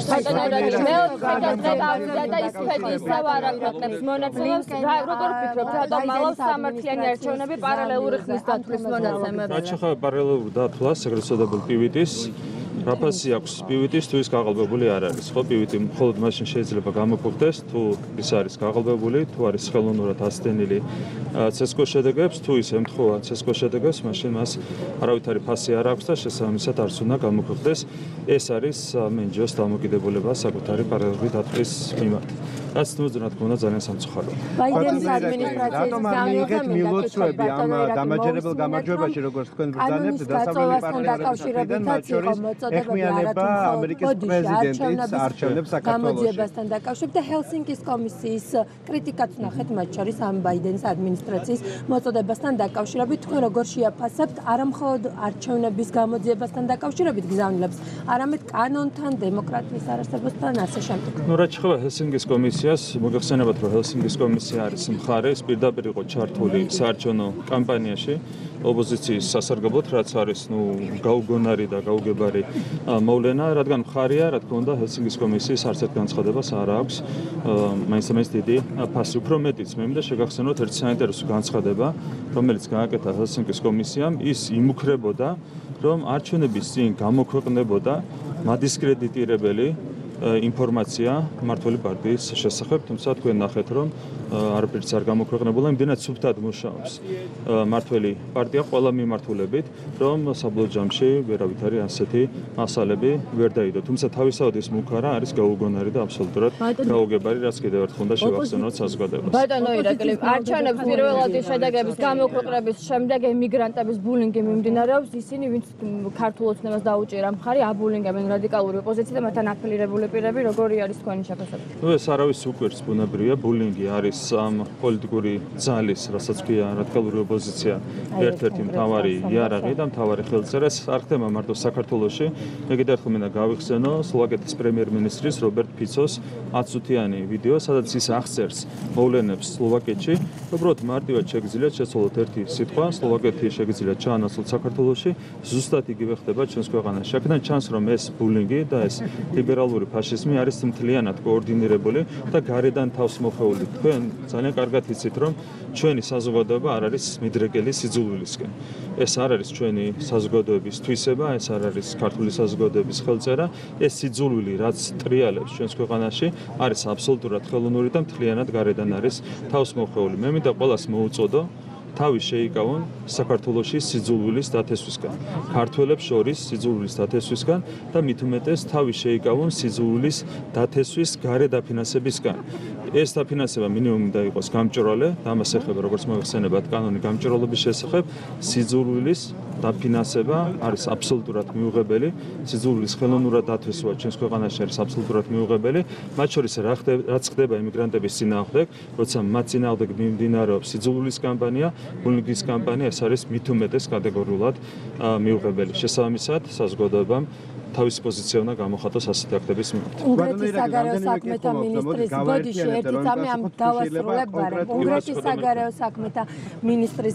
როგორ ფიქრობთ, რატომ მალავს სამართლიანი არჩევნები პარალელური ხმის დათვლის მონაცემები? რაც შეეხება პარალელურ დათვლას, ეგრეთ წოდებულ პივიტის, რაფასი აქვს პივიტის, თუ ის გაყალბებული არ არის. ხო, პივიტი მხოლოდ მაშინ შეიძლება გამოგვხდეს, თუ ის არის გაყალბებული, თუ არის ხელოვნურად ასდენილი ცესკოს შედეგებს, თუ ის ემთხვევა ცესკოს შედეგებს, მაშინ მას არავითარი ფასი არ აქვს და შესაბამისად არც უნდა გამოგვხდეს. ეს არის მენჯოს დამოკიდებულება საკუთარი პარალელური დათვლის მიმართ. რაც რა თქმა უნდა ძალიან სამწუხაროა. ბაიდენის ადმინისტრაციის განმეორებით მილოცვები ამ დამაჯერებელ გამარჯვებაში, როგორც თქვენ ბრძანებთ, დასავლელი პარტნიორებთან მათ შორის ეხმიანება ამერიკის პრეზიდენტის არჩევნებს საქართველოში. გამოძიებასთან დაკავშირებით და ჰელსინკის კომისიის კრიტიკაც ნახეთ მათ შორის ამ ბაიდენის ადმინისტრაციის მოწოდებასთან დაკავშირებით. თქვენ როგორ შეაფასებთ არა მხოლოდ არჩევნების გამოძიებასთან დაკავშირებით გზავნილებს, არამედ კანონთან, დემოკრატიის არარსებობასთან ასე შემდეგ. რაც შეეხება ჰელსინკის კომისიას, მოგეხსენებათ, რომ ჰელსინკის კომისია არის მხარე, ის პირდაპირ იყო ჩართული საარჩევნო კამპანიაში ოპოზიციის სასარგებლოდ, რაც არის, გაუგონარი და გაუგებარი მოვლენა, რადგან მხარეა, რა თქმა უნდა, ჰელსინკის კომისიის არც ერთ განცხადებას არ აქვს. მაინც დიდი ფასი, უფრო მეტიც მე მინდა შეგახსენოთ ერთი საინტერესო განცხადება, რომელიც გააკეთა ჰელსინკის კომისიამ, ის იმუქრებოდა, რომ არჩევნების წინ გამოქვეყნებოდა მადისკრედიტირებელი ინფორმაცია მმართველი პარტიის შესახებ, თუმცა თქვენ ნახეთ, რომ არაფერიც არ გამოქვეყნებულა, იმდენად სუფთად მუშაობს მართველი პარტია ყველა მიმართულებით, რომ საბოლოო ჯამში ვერავით არის ასეთი მასალები ვერ დაიდო. თუმცა თავისთავად ეს მუქარა არის გაუგონარი და აბსოლუტურად გაუგებარი, რაც კიდევ ერთხელ უნდა შევახსენოთ საზოგადოებას. ბატონო ირაკლი, არჩევნების პირველადი შედეგების გამოქვეყნების შემდეგ ემიგრანტების ბულინგი მიმდინარეობს, ისინი ვინც ქართულ ოცნებას დაუჭირა მხარი, აბულინგებენ რადიკალური ოპოზიცია და მათთან აფილირებული პირები, როგორი არის თქვენი შეფასება? ეს არავის უკვირს ბუნებრივია, ბულინგი არის ამ პოლიტიკური ძალის, რასაც ქვია რადიკალური ოპოზიცია, ერთ-ერთი მთავარი იარაღი და მთავარი ხელწერა. არ ხდება მარტო საქართველოში, მე კიდევ ერთხელ მინდა გავიხსენო სლოვაკეთის პრემიერ-მინისტრის რობერტ ფიცოს 10 წუთიანი ვიდეო, სადაც ის აღწერს მოვლენებს სლოვაკეთში. უბრალოდ მარტივად შეგიძლიათ შეცვალოთ ერთი სიტყვა, სლოვაკეთი შეგიძლიათ ჩაანაცვლოთ საქართველოში, ზუსტად იგივე ხდება ჩვენს ქვეყანაში. აქედან ჩანს, რომ ეს ბულინგი და ეს ლიბერალური ფაშიზმი არის მთლიანად კოორდინირებული და გარედან თავს მოხეული. თქვენ ძალიან კარგად იცით, რომ ჩვენი საზოგადოება არ არის მიდრეკელი სიძულვილისკენ. ეს არ არის ჩვენი საზოგადოების თვისება, ეს არ არის ქართული საზოგადოების ხელწერა, ეს სიძულვილი, რაც ტრიალებს ჩვენს ქვეყანაში, არის აბსოლუტურად ხელოვნური და მთლიანად გარედან არის თავს მოხეული. მე მინდა ყველას მოუწოდო თავი შეიკავონ საქართველოში სიძულვილის დათესვისგან. ქართველებს შორის სიძულვილის დათესვისგან და მით უმეტეს თავი შეიკავონ სიძულვილის დათესვის გარე დაფინანსებისგან. ეს დაფინანსება მინიმუმ უნდა იყოს გამჭრვალე და ამას ეხება როგორც მოიხსენებათ კანონი გამჭრვალობის შესახებ სიძულვილის დაფინანსება არის აბსოლუტურად მიუღებელი სიძულვილის ხელოვნურად დათესვა ჩვენს ქვეყანაში არის აბსოლუტურად მიუღებელი მათ შორის რაც ხდება იმიგრანტების წინააღმდეგ როცა მათ წინააღმდეგ მიმდინარეობს სიძულვილის კამპანია ბულინგის კამპანია ეს არის მით უმეტეს კატეგორიულად მიუღებელი შესაბამისად საზოგადოებამ თავისი პოზიცია უნდა გამოხატოს ასეთი აქტების მიმართ. უნგრეთის საგარეო საქმეთა მინისტრის ბოდიში ერთი წამი ამ დავასრულებ ბარემ. უნგრეთის საგარეო საქმეთა მინისტრის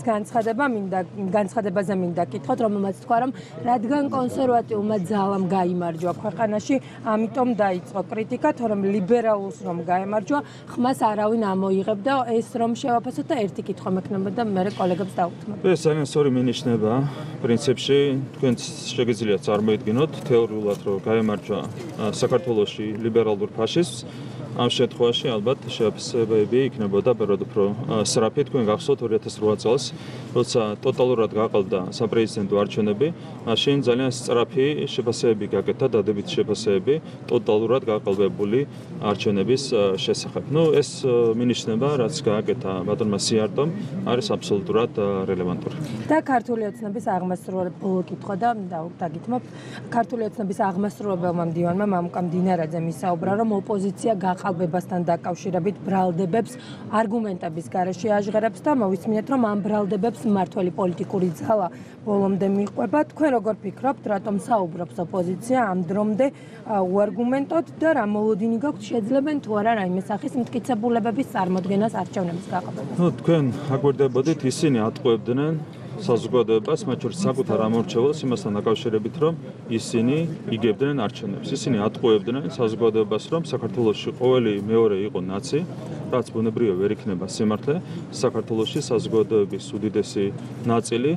განცხადებაზე მინდა კითხოთ, რომელმაც თქვა, რომ რადგან კონსერვატიულმა ძალამ გაიმარჯვა ქვეყანაში, ამიტომ დაიწყო კრიტიკა, თორემ ლიბერალურს რომ გაემარჯვა, ხმას არავინ ამოიღებდა, ეს რომ შევაფასოთ და ერთი კითხვა მექნებოდა და მე კოლეგებს დავუთმობ. ეს ძალიან სწორი მინიშნება. პრინციპში თქვენ შეგიძლიათ წარმოიდგინოთ თეორიულად რომ გაემარჯვა საქართველოში ლიბერალურ ფაშიზმს ამ შემთხვევაში ალბათ შეფასებები იქნებოდა ბევრად უფრო სწრაფი. თქვენ გახსოვთ 2008 წელს, როცა ტოტალურად გაყალდა საპრეზიდენტო არჩევნები, მაშინ ძალიან სწრაფი შეფასებები გაკეთა, დადებითი შეფასებები ტოტალურად გაყალბებული არჩევნების შესახებ. ეს მინიშნება, რაც გააკეთა ბატონმა სიარტომ, არის აბსოლუტურად რელევანტური. და ქართული ოცნების აღმასრულებელი ბოლო კითხვა და დაგითმობ. ქართული ოცნების აღმასრულებელმა მდივანმა მამუკა მდინარაძემ ისაუბრა, რომ ოპოზიცია ყალბებასთან დაკავშირებით ბრალდებებს არგუმენტების გარეშე აჟღერებს და მოვისმინეთ რომ ამ ბრალდებებს მმართველი პოლიტიკური ძალა ბოლომდე მიყვება. თქვენ როგორ ფიქრობთ, რატომ საუბრობს ოპოზიცია ამ დრომდე უარგუმენტოდ და რა მოლოდინი გაქვთ შეძლებენ თუ არა რაიმე სახის მტკიცებულებების წარმოქმნას არჩევნების გაყალბებას? თქვენ აგვერდებოდით ისინი ატყუებდნენ საზოგადოებას, მათ შორის საკუთარ ამორჩეველს იმასთან დაკავშირებით, რომ ისინი იგებდნენ არჩევნებს. ისინი ატყუებდნენ საზოგადოებას, რომ საქართველოში ყოველი მეორე იყო ნაცი, რაც ბუნებრივია ვერ იქნება სიმართლე. საქართველოში საზოგადოების უდიდესი ნაწილი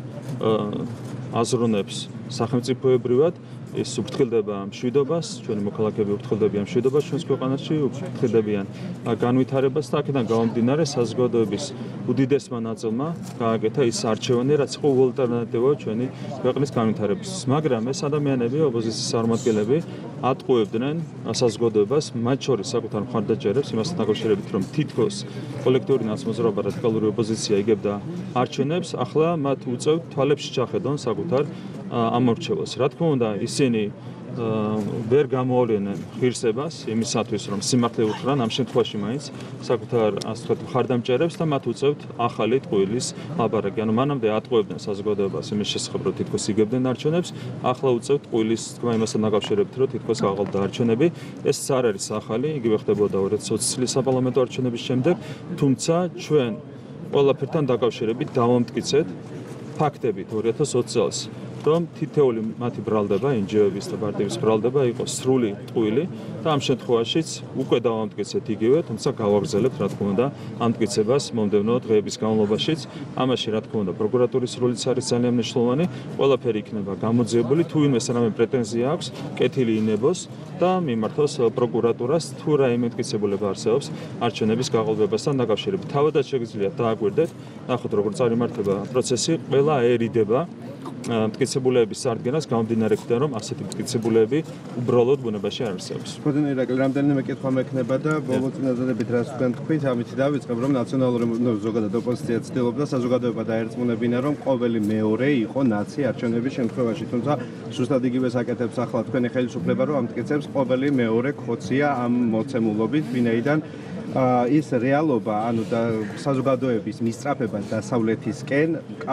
აზროვნებს სახელმწიფოებრივად ეს უფრთხილდება მშვიდობას, ჩვენი მოქალაქეები უფრთხილდებიან მშვიდობას ჩვენს ქვეყანაში, უფრთხილდებიან განვითარებას და აქედან გამომდინარე საზოგადოების უდიდესმა ნაწილმა გააკეთა ის არჩევანი, რაც იყო ალტერნატივა ჩვენი ქვეყნის განვითარებისთვის. მაგრამ ეს ადამიანები, ოპოზიციის წარმომადგენლები ატყუებდნენ საზოგადოებას, მათ შორის საკუთარ მხარდაჭერებს იმასთან დაკავშირებით, რომ თითქოს კოლექტიური ნაცმოძრაობა რადიკალური ოპოზიცია იგებდა არჩევნებს, ახლა მათ უწევთ თვალებში ჩახედონ საკუთარ ამორჩეველს. რა თქმა უნდა, ისინი ვერ გამოავლინენ ღირსებას იმისათვის, რომ სიმართლე უთხრან ამ შემთხვევაში მაინც საკუთარ ასე ვთქვათ მხარდამჭერებს და მათ უწევთ ახალი ტყუილის ლაბარაკი. ანუ მანამდე ატყუებდნენ საზოგადოებას იმის შესახებ, რომ თითქოს იგებდნენ არჩევნებს, ახლა უწევთ ტყუილის თქმა იმასთან დაკავშირებით, რომ თითქოს გაყალბდა არჩევნები. ეს არ არის ახალი, იგივე ხდებოდა 2020 წლის საპარლამენტო არჩევნების შემდეგ, თუმცა ჩვენ ყველაფერთან დაკავშირებით დავამტკიცეთ ფაქტებით 2020 წელს რომ თითეული მათი ბრალდება, NGO-ების და პარტიების ბრალდება იყოს სრული, ტყუილი და ამ შემთხვევაშიც უკვე დავამტკიცეთ იგივე, თუმცა გავაგრძელებთ, რა თქმა უნდა, ამ მტკიცებას მომდევნო დღეების განმავლობაში. ამაში, რა თქმა უნდა, პროკურატურის როლიც არის ძალიან მნიშვნელოვანი. ყველაფერი იქნება გამოძიებული, თუ ვინმეს რამე პრეტენზია აქვს, კეთილი ინებოს და მიმართოს პროკურატურას, თუ რაიმე მტკიცებულება არსებობს არჩევნების გაყალბებასთან დაკავშირებით. თავადაც შეგიძლიათ დააკვირდეთ, ნახოთ როგორ წარიმართება პროცესი, ყველა ერიდება მტკიცებულების წარდგენას გამომდინარე იქიდან, რომ ასეთი მტკიცებულები უბრალოდ ბუნებაში არ არსებობს. ბატონო ირაკლი, რამდენიმე კითხვა მექნება და ბოლო წინადადებით რას თქვენ თქვით, ამით დავიწყებ, რომ ნაციონალური ზოგადად ოპოზიცია ცდილობდა საზოგადოება დაერწმუნებინა, რომ ყოველი მეორე იყო ნაცი არჩევნების შემთხვევაში, თუმცა ზუსტად იგივეს აკეთებს ახლა თქვენი ხელისუფლება, რომ ამტკიცებს ყოველი მეორე ხოცია ამ მოცემულობით, ვინაიდან ის რეალობა, ანუ საზოგადოების მისწრაფება დასავლეთისკენ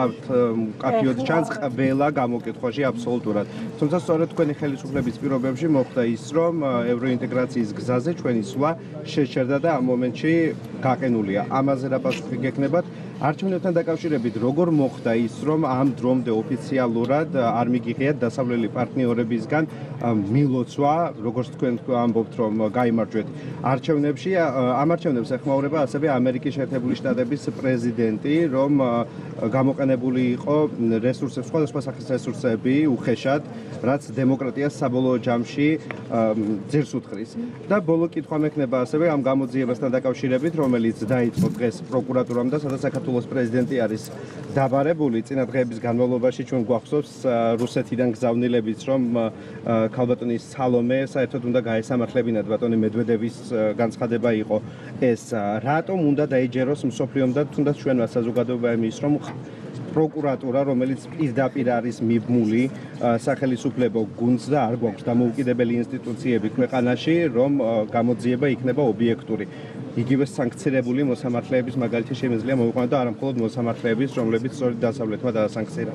კაფიოდ ჩანს ყველა გამოკითხვაში აბსოლუტურად. თუმცა სწორედ თქვენი ხელისუფლების პირობებში მოხდა ის, რომ ევროინტეგრაციის გზაზე ჩვენი სვლა შეჩერდა და ამ მომენტში გაყენულია. ამაზე რა პასუხი გექნებათ? არჩევნებთან დაკავშირებით როგორ მოხდა ის, რომ ამ დრომდე ოფიციალურად არ მიგიღიათ დასავლელი პარტნიორებისგან მილოცვა, როგორც თქვენ ამბობთ, რომ გაიმარჯვეთ არჩევნებში, ამ არჩევნებს ეხმაურება ასევე ამერიკის შეერთებული შტატების პრეზიდენტი, რომ გამოყენებული იყო რესურსები, სხვადასხვა სახის რესურსები უხეშად, რაც დემოკრატიას საბოლოო ჯამში ძირს უთხრის. და ბოლო კითხვა მექნება ასევე ამ გამოძიებასთან დაკავშირებით, რომელიც დაიწყო დღეს პროკურატურამ და სადაც საქართველოს პრეზიდენტი არის დაბარებული წინა დღეების განმავლობაში ჩვენ გვახსოვს რუსეთიდან გზავნილებიც, რომ ქალბატონი სალომე საერთოდ უნდა გაესამართლებინათ ბატონი მედვედევის განცხადება იყო ეს. რატომ უნდა დაიჯეროს მსოფლიომ და თუნდაც ჩვენმა საზოგადოებამ ის, რომ პროკურატურა, რომელიც პირდაპირ არის მიბმული სახელისუფლებო გუნდს და არ გვაქვს დამოუკიდებელი ინსტიტუციები ქვეყანაში, რომ გამოძიება იქნება ობიექტური. იგივე სანქცირებული მოსამართლეების მაგალითი შემიძლია მოვიყვანოთ და არა მხოლოდ მოსამართლეების, რომლებიც სწორედ დასავლეთმა დაასანქცირა.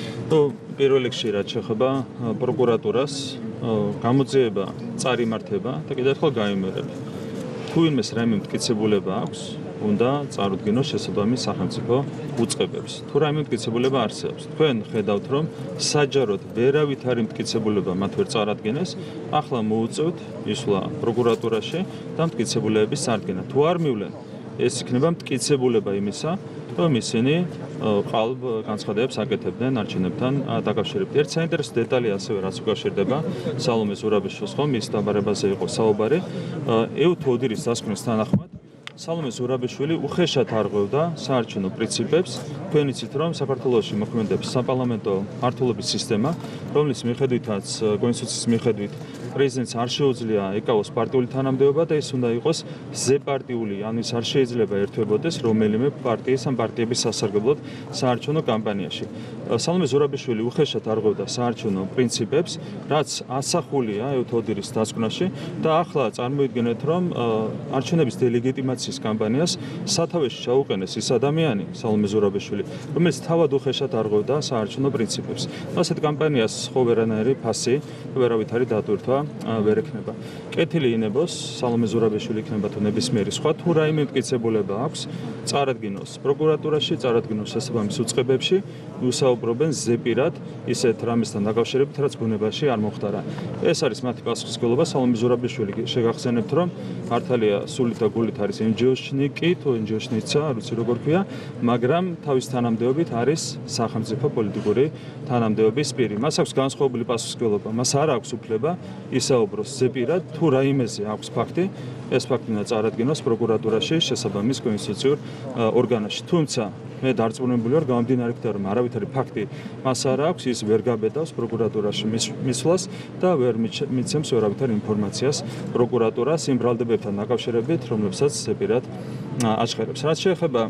პირველ რიგში რაც შეეხება პროკურატურას, გამოძიება წარიმართება და კიდევ ერთხელ გაიმეორებ. თუ ვინმეს რაიმე მტკიცებულება აქვს, უნდა წარუდგინოს შესაბამის სახელმწიფო უწყებებს. თუ რაიმე მტკიცებულება არსებობს, თქვენ ხედავთ, რომ საჯაროდ ვერავით არის მტკიცებულება მათ ვერ წარადგენეს, ახლა მოუწევთ ისვლა პროკურატურაში და მტკიცებულებების წარდგენა. თუ არ მივლენ, ეს იქნება მტკიცებულება იმისა, რომ ისინი ყალბ განცხადებებს აკეთებდნენ არჩევნებთან დაკავშირებით. ერთ საინტერესო დეტალი ასევე რაც უკავშირდება სალომე ზურაბიშვილს, ხომ ის დაბარებაზე იყო საუბარი, ეუთოდირის დასკვნის თანახმად სალომე ზურაბიშვილი უხეშად არღვევდა საარჩევნო პრინციპებს. თქვენ იცით, რომ საქართველოში მოქმედებს საპარლამენტო მმართველობის სისტემა, რომლის მიხედვითაც კონსტიტუციის მიხედვით პრეზიდენტს არ შეუძლია ეკავოს პარტიული თანამდებობა და ის უნდა იყოს ზეპარტიული, ანუ ის არ შეიძლება ერთვებოდეს რომელიმე პარტიის ან პარტიების სასარგებლოდ საარჩევნო კამპანიაში. სალომე ზურაბიშვილი უხეშად არღვევდა საარჩევნო პრინციპებს, რაც ასახულია ეუთოდირის დასკვნაში და ახლა წარმოიდგინეთ, რომ არჩევნების დილეგიტიმაციის კამპანიას სათავეში ჩაუყენეს ის ადამიანი, სალომე ზურაბიშვილი, რომელიც თავად უხეშად არღვევდა საარჩევნო პრინციპებს. ასეთ კამპანიას ხო ვერანაირი ფასი, ვერავით არის დატვირთვა ვერ ექნება. კეთილი ინებოს სალომე ზურაბიშვილი იქნება თუ ნებისმიერი სხვა, თუ რაიმე მტკიცებულება აქვს, წარადგინოს პროკურატურაში, წარადგინოს შესაბამის უწყებებში, უსაუბრობენ ზეპირად ისეთ რამესთან დაკავშირებით, რაც ბუნებაში არ მოხდარა. ეს არის მათი პასუხისმგებლობა. სალომე ზურაბიშვილი შეგახსენებთ, რომ მართალია სულით და გულით არის NGO-შნიკი, თუ NGO-შნიცა, არ ვიცი როგორ ქვია, მაგრამ თავის თანამდებობით არის სახელმწიფო პოლიტიკური თანამდებობის პირი. მას აქვს განსხვავებული პასუხისმგებლობა. მას არ აქვს უფლება ისაუბროს ზეპირად, თუ რაიმეზე აქვს ფაქტი, ეს ფაქტი უნდა წარადგინოს პროკურატურაში, შესაბამის კონსტიტუციურ ორგანოში. თუმცა მე დარწმუნებული ვარ, გამომდინარე იქიდან, რომ არავითარი ფაქტი მას არ აქვს, ის ვერ გაბედავს პროკურატურაში მისვლას და ვერ მიცემს ვერავითარ ინფორმაციას პროკურატურას იმ ბრალდებებთან დაკავშირებით, რომლებსაც ზეპირად აჩხერებს. რაც შეეხება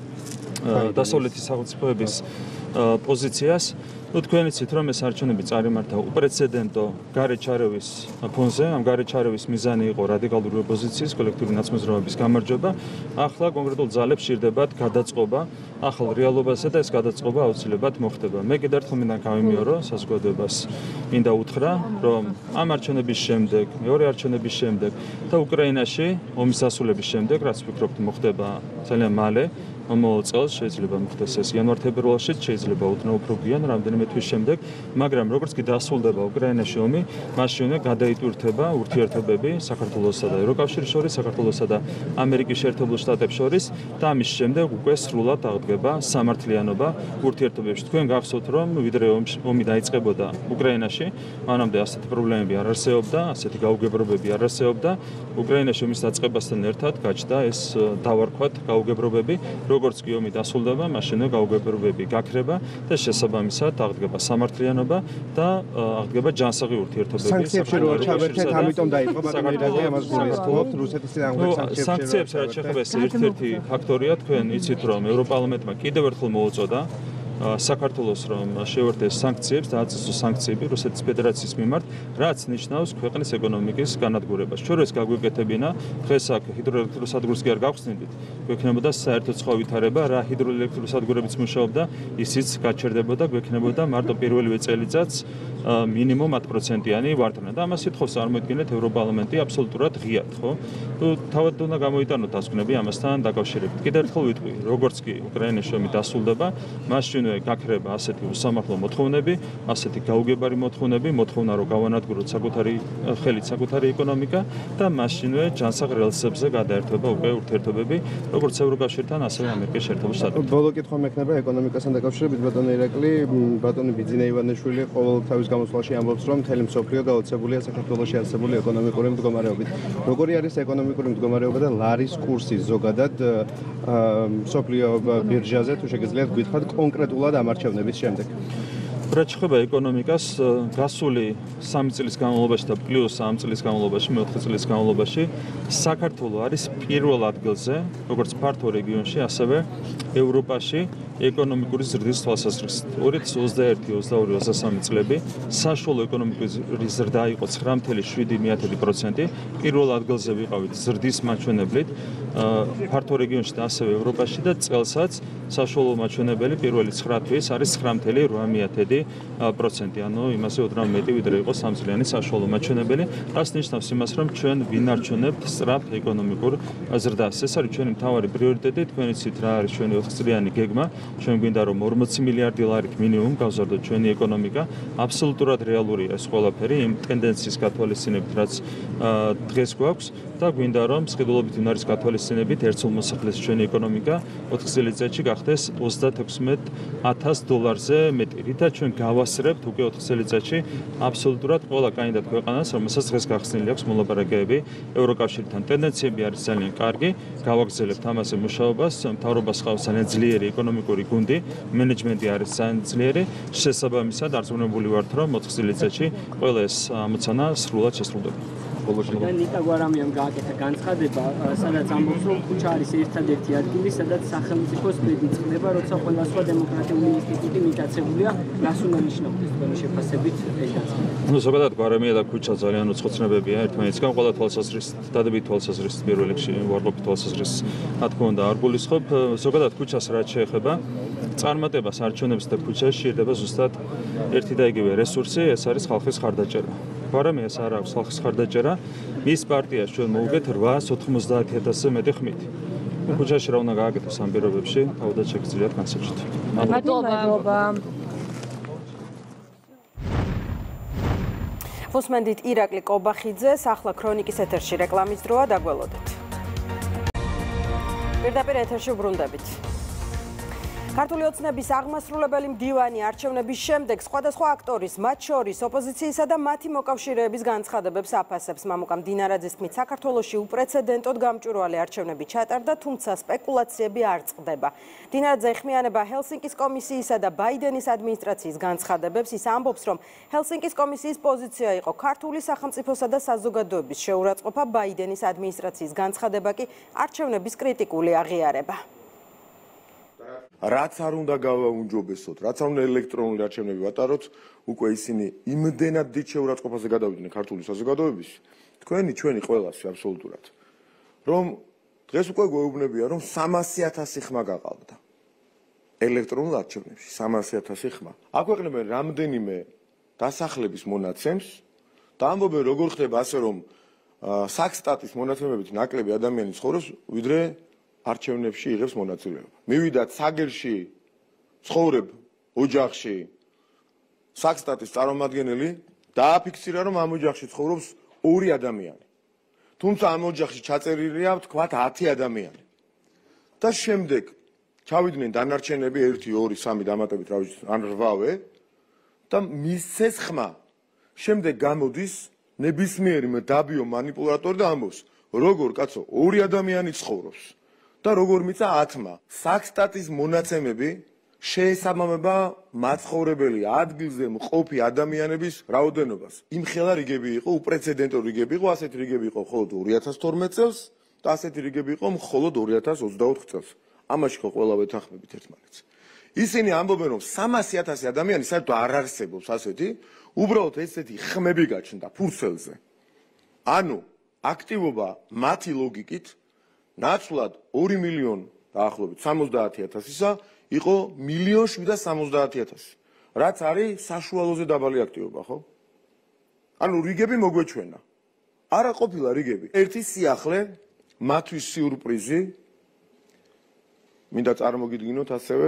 დასავლეთის სახელმწიფოების პოზიციას, თქვენ იცით, რომ ეს არჩევნები წარიმართა უპრეცედენტო გარეჩარევის ფონზე, ამ გარეჩარევის მიზანი იყო რადიკალური ოპოზიციის კოლექტიური ნაცმოძრაობის გამარჯვება. ახლა კონკრეტულ ძალებს სჭირდებათ გადაწყობა ახალ რეალობასა და ეს გადაწყობა აუცილებლად მოხდება. მე კიდევ ერთხელ მინდა გავიმეორო საზოგადოებას, მინდა უთხრა, რომ ამ არჩევნების შემდეგ, მეორე არჩევნების შემდეგ და უკრაინაში ომის დასრულების შემდეგ, რაც ვფიქრობთ მოხდება ძალიან მალე, მომავალ წელს შეიძლება მოხდეს ეს იანვარ-თებერვალშიც შეიძლება ოდნავ უფრო გვიან რამდენიმე თვის შემდეგ, მაგრამ როგორც კი დასრულდება უკრაინაში ომი, მაშინვე გადაიტვირთება ურთიერთობები საქართველოსა და ევროკავშირის შორის, საქართველოსა და ამერიკის შეერთებულ შტატებს შორის და ამის შემდეგ უკვე სრულად აღდგება სამართლიანობა ურთიერთობებში. თქვენ გახსოვთ, რომ ვიდრე ომი დაიწყებოდა უკრაინაში, მანამდე ასეთი პრობლემები არ არსებობდა, ასეთი გაუგებრობები არ არსებობდა. უკრაინაში ომის დაწყებასთან ერთად გაჩნდა ეს დავარქვათ გაუგებრობები, როგორც კი ომი დასრულდება, მაშინვე გაუგებრობები გაქრება და შესაბამისად აღდგება სამართლიანობა და აღდგება ჯანსაღი ურთიერთობები. სანქციებში რო ჩავერთეთ, ამიტომ დაიწყო ბატონი ამას გულისხმობთ რუსეთის წინააღმდეგ სანქციებს რაც შეეხება ეს ერთ-ერთი ფაქტორია, თქვენ იცით რომ ევროპარლამენტმა კიდევ ერთხელ მოუწოდა საქართველოს რომ შეუერთდეს სანქციებს და აწესოს სანქციები რუსეთის ფედერაციის მიმართ, რაც ნიშნავს ქვეყნის ეკონომიკის განადგურებას. შორეს გაგვიკეთებინა, დღეს აქ ჰიდროელექტროსადგურს კი არ გავხსნით, გვექნებოდა საერთო სხვა ვითარება, რა ჰიდროელექტროსადგურებიც მუშაობდა, ისიც გაჩერდებოდა, გვექნებოდა მარტო პირველივე წელიწადს მინიმუმ 10%-იანი ვარდნა და ამას ითხოვს წარმოიდგინეთ ევროპარლამენტი აბსოლუტურად ღიად, ხო? თავად უნდა გამოიტანოთ დასკვნები ამასთან დაკავშირებით. კიდევ ერთხელ ვიტყვი, როგორც კი უკრაინაში ომი დასრულდება, მაშინვე გაქრება ასეთი უსამართლო მოთხოვნები, ასეთი გაუგებარი მოთხოვნები, მოთხოვნა რომ გავანადგუროთ საკუთარი ხელით საკუთარი ეკონომიკა და მაშინვე ჯანსაღ რელსებზე გადაერთვება უკვე ურთიერთობები, როგორც ევროკავშირთან, ასევე ამერიკის შეერთებულ შტატებთან. ბოლო კითხვა მექნება ეკონომიკასთან დაკავშირებით, ბატონი ირაკლი, ბატონი ბიძინა ივანიშვილი ყოველ თავის გამოსვლაში ამბობს, რომ მთელი მსოფლიო გაოცებულია საქართველოში არსებული ეკონომიკური მდგომარეობით. როგორი არის ეკონომიკური მდგომარეობა და ლარის კურსი ზოგადად მსოფლიო ბირჟაზე, თუ შეგიძლიათ გითხრათ კონკრეტულად ამ არჩევნების შემდეგ? რაც შეეხება ეკონომიკას, გასული 3 წლის განმავლობაში და პლუს 3 წლის განმავლობაში, 4 წლის განმავლობაში საქართველო არის პირველ ადგილზე, როგორც ფართო რეგიონში, ასევე ევროპაში ეკონომიკური ზრდის თვალსაზრისით. 2021-22-23 წლები საშუალო ეკონომიკური ზრდა იყო 9.7%, პირველ ადგილზე ვიყავით ზრდის მაჩვენებლით, ფართო რეგიონში და ასევე ევროპაში და წელსაც საშუალო მაჩვენებელი პირველი 9 თვის არის 9.8%, ანუ იმაზე ოდნავ მეტი ვიდრე იყო 3 წლიანი საშუალო მაჩვენებელი, რაც ნიშნავს იმას, რომ ჩვენ ვინარჩუნებთ სწრაფ ეკონომიკურ ზრდას. ეს არის ჩვენი მთავარი პრიორიტეტი, თქვენ იცით რა არის ჩვენი 4 წლიანი გეგმა, ჩვენ გვინდა რომ 40 მილიარდი ლარით მინიმუმ გავზარდოთ ჩვენი ეკონომიკა, აბსოლუტურად რეალურია ეს ყველაფერი იმ ტენდენციის გათვალისწინებით, რაც დღეს გვაქვს და გვინდა რომ სყიდულობით უნარის გათვალისწინებით ერთსულ მოსახლეს ჩვენი ეკონომიკა 4 წელიწადში გახდეს $36,000-ზე მეტი. რითაც ჩვენ გავასწრებთ უკვე 4 წელიწადში აბსოლუტურად ყველა კანდიდატ ქვეყანას, რომელსაც დღეს გახსნილი აქვს მოლაპარაკებები ევროკავშირთან. ტენდენციები არის ძალიან კარგი, გავაგრძელებთ ამაზე მუშაობას, მთავრობას ჰყავს ძალიან ძლიერი ეკონომიკური გუნდი, მენეჯმენტი არის ძალიან ძლიერი, შესაბამისად არწმუნებული ვართ, რომ 4 წელიწადში ყველა ეს ამოცანა სრულად შესრულდება. და ნიკა გვარამიამ გააკეთა განცხადება, სადაც ამბობს, რომ ქუჩა არის ერთადერთი ადგილი, სადაც სახელმწიფოს ბედი წყდება, როცა ყველა სხვა დემოკრატიული ინსტიტუტი მიტაცებულია, რას უნდა ნიშნავდეს თქვენი შეფასებით ეს განცხადება? ნუ ზოგადად გვარამია და ქუჩა ძალიან უცხოწნებებია ერთმანეთისგან, ყველა თვალსაზრისით, დადებით თვალსაზრისით პირველ რიგში, უარყოფით თვალსაზრისით, რა თქმა უნდა, არ გულისხმობ, ზოგადად ქუჩას რაც შეეხება, წარმატებას არჩევნებს და ქუჩაში შეიძლება ზუსტად ერთი და იგივე რესურსი, ეს არის ხალხის ხარდაჭერა. გვარამიას არ აქვს ხალხის ხარდაჭერა, მის პარტიას ჩვენ მოვუგეთ 890,000-ზე მეტი ხმით. ქუჩაში რა უნდა გააკეთოს ამ პირობებში, თავადაც შეგიძლიათ განსაჩუქროთ. მადლობა. ვუსმენდით ირაკლი კობახიძეს, ახლა ქრონიკის ეთერში რეკლამის დროა, დაგველოდეთ. პირდაპირ ეთერში ვბრუნდებით. ქართული ოცნების აღმასრულებელი მდივანი არჩევნების შემდეგ სხვადასხვა აქტორის, მათ შორის ოპოზიციისა და მათი მოკავშირეების განცხადებებს აფასებს. მამუკა მდინარაძის თქმით, საქართველოში უპრეცედენტოდ გამჭვირვალე არჩევნები ჩატარდა, თუმცა სპეკულაციები არ წყდება. მდინარაძე ეხმიანება ჰელსინკის კომისიისა და ბაიდენის ადმინისტრაციის განცხადებებს. ის ამბობს, რომ ჰელსინკის კომისიის პოზიცია იყო ქართული სახელმწიფოსა და საზოგადოების შეურაცხყოფა, ბაიდენის ადმინისტრაციის განცხადება კი არჩევნების კრიტიკული აღიარება. რაც არ უნდა გავაუნჯობესოთ, რაც არ უნდა ელექტრონული არჩევნები ვატაროთ, უკვე ისინი იმდენად დიდ შეურაცხყოფაზე გადავიდნენ ქართული საზოგადოების, ჩვენი ყველასი აბსოლუტურად, რომ დღეს უკვე გვეუბნებია, რომ 300,000 ხმა გაყავდა ელექტრონულ არჩევნებში, 300,000 ხმა. აქვეყნებენ რამდენიმე დასახლების მონაცემს და ამბობენ, როგორ ხდება ასე, რომ საქსტატის მონაცემებით ნაკლები ადამიანი ცხოვრობს, ვიდრე არჩევნებში იღებს მონაწილეობა. მივიდათ საგერში, ცხოვრებ ოჯახში, საქსტატის წარმომადგენელი დააფიქსირა, რომ ამ ოჯახში ცხოვრობს 2 ადამიანი. თუმცა ამ ოჯახში ჩაწერილია თქვათ 10 ადამიანი. და შემდეგ ჩავიდნენ დანარჩენები 1, 2, 3 დამატებით რა ვიცი, ან 8-ვე და მისცეს ხმა. შემდეგ გამოდის ნებისმიერი დაბიო მანიპულატორი და ამბობს, როგორ კაცო 2 ადამიანი ცხოვრობს და როგორ მიწა 10-მა. საქსტატის მონაცემები შეესაბამება მაცხოვრებელი ადგილზე მყოფი ადამიანების რაოდენობას. იმხელა რიგები იყო, უპრეცედენტო რიგები იყო, ასეთი რიგები იყო მხოლოდ 2012 წელს და ასეთი რიგები იყო მხოლოდ 2024 წელს. ამაში ხო ყველა ვეთანხმებით ერთმანეთს. ისინი ამბობენ, რომ 300,000 ადამიანი საერთოდ არ არსებობს ასეთი, უბრალოდ ესეთი ხმები გაჩნდა ფურცელზე. ანუ აქტივობა მათი ლოგიკით ნაცვლად 2 მილიონი დაახლოებით 70,000-ისა იყო 1,770,000, რაც არის საშუალოზე დაბალი აქტივობა, ხო? ანუ რიგები მოგვეჩვენა. არა ყოფილა რიგები. ერთი სიახლე, მათთვის სიურპრიზი. მინდა წარმოგიდგინოთ ასევე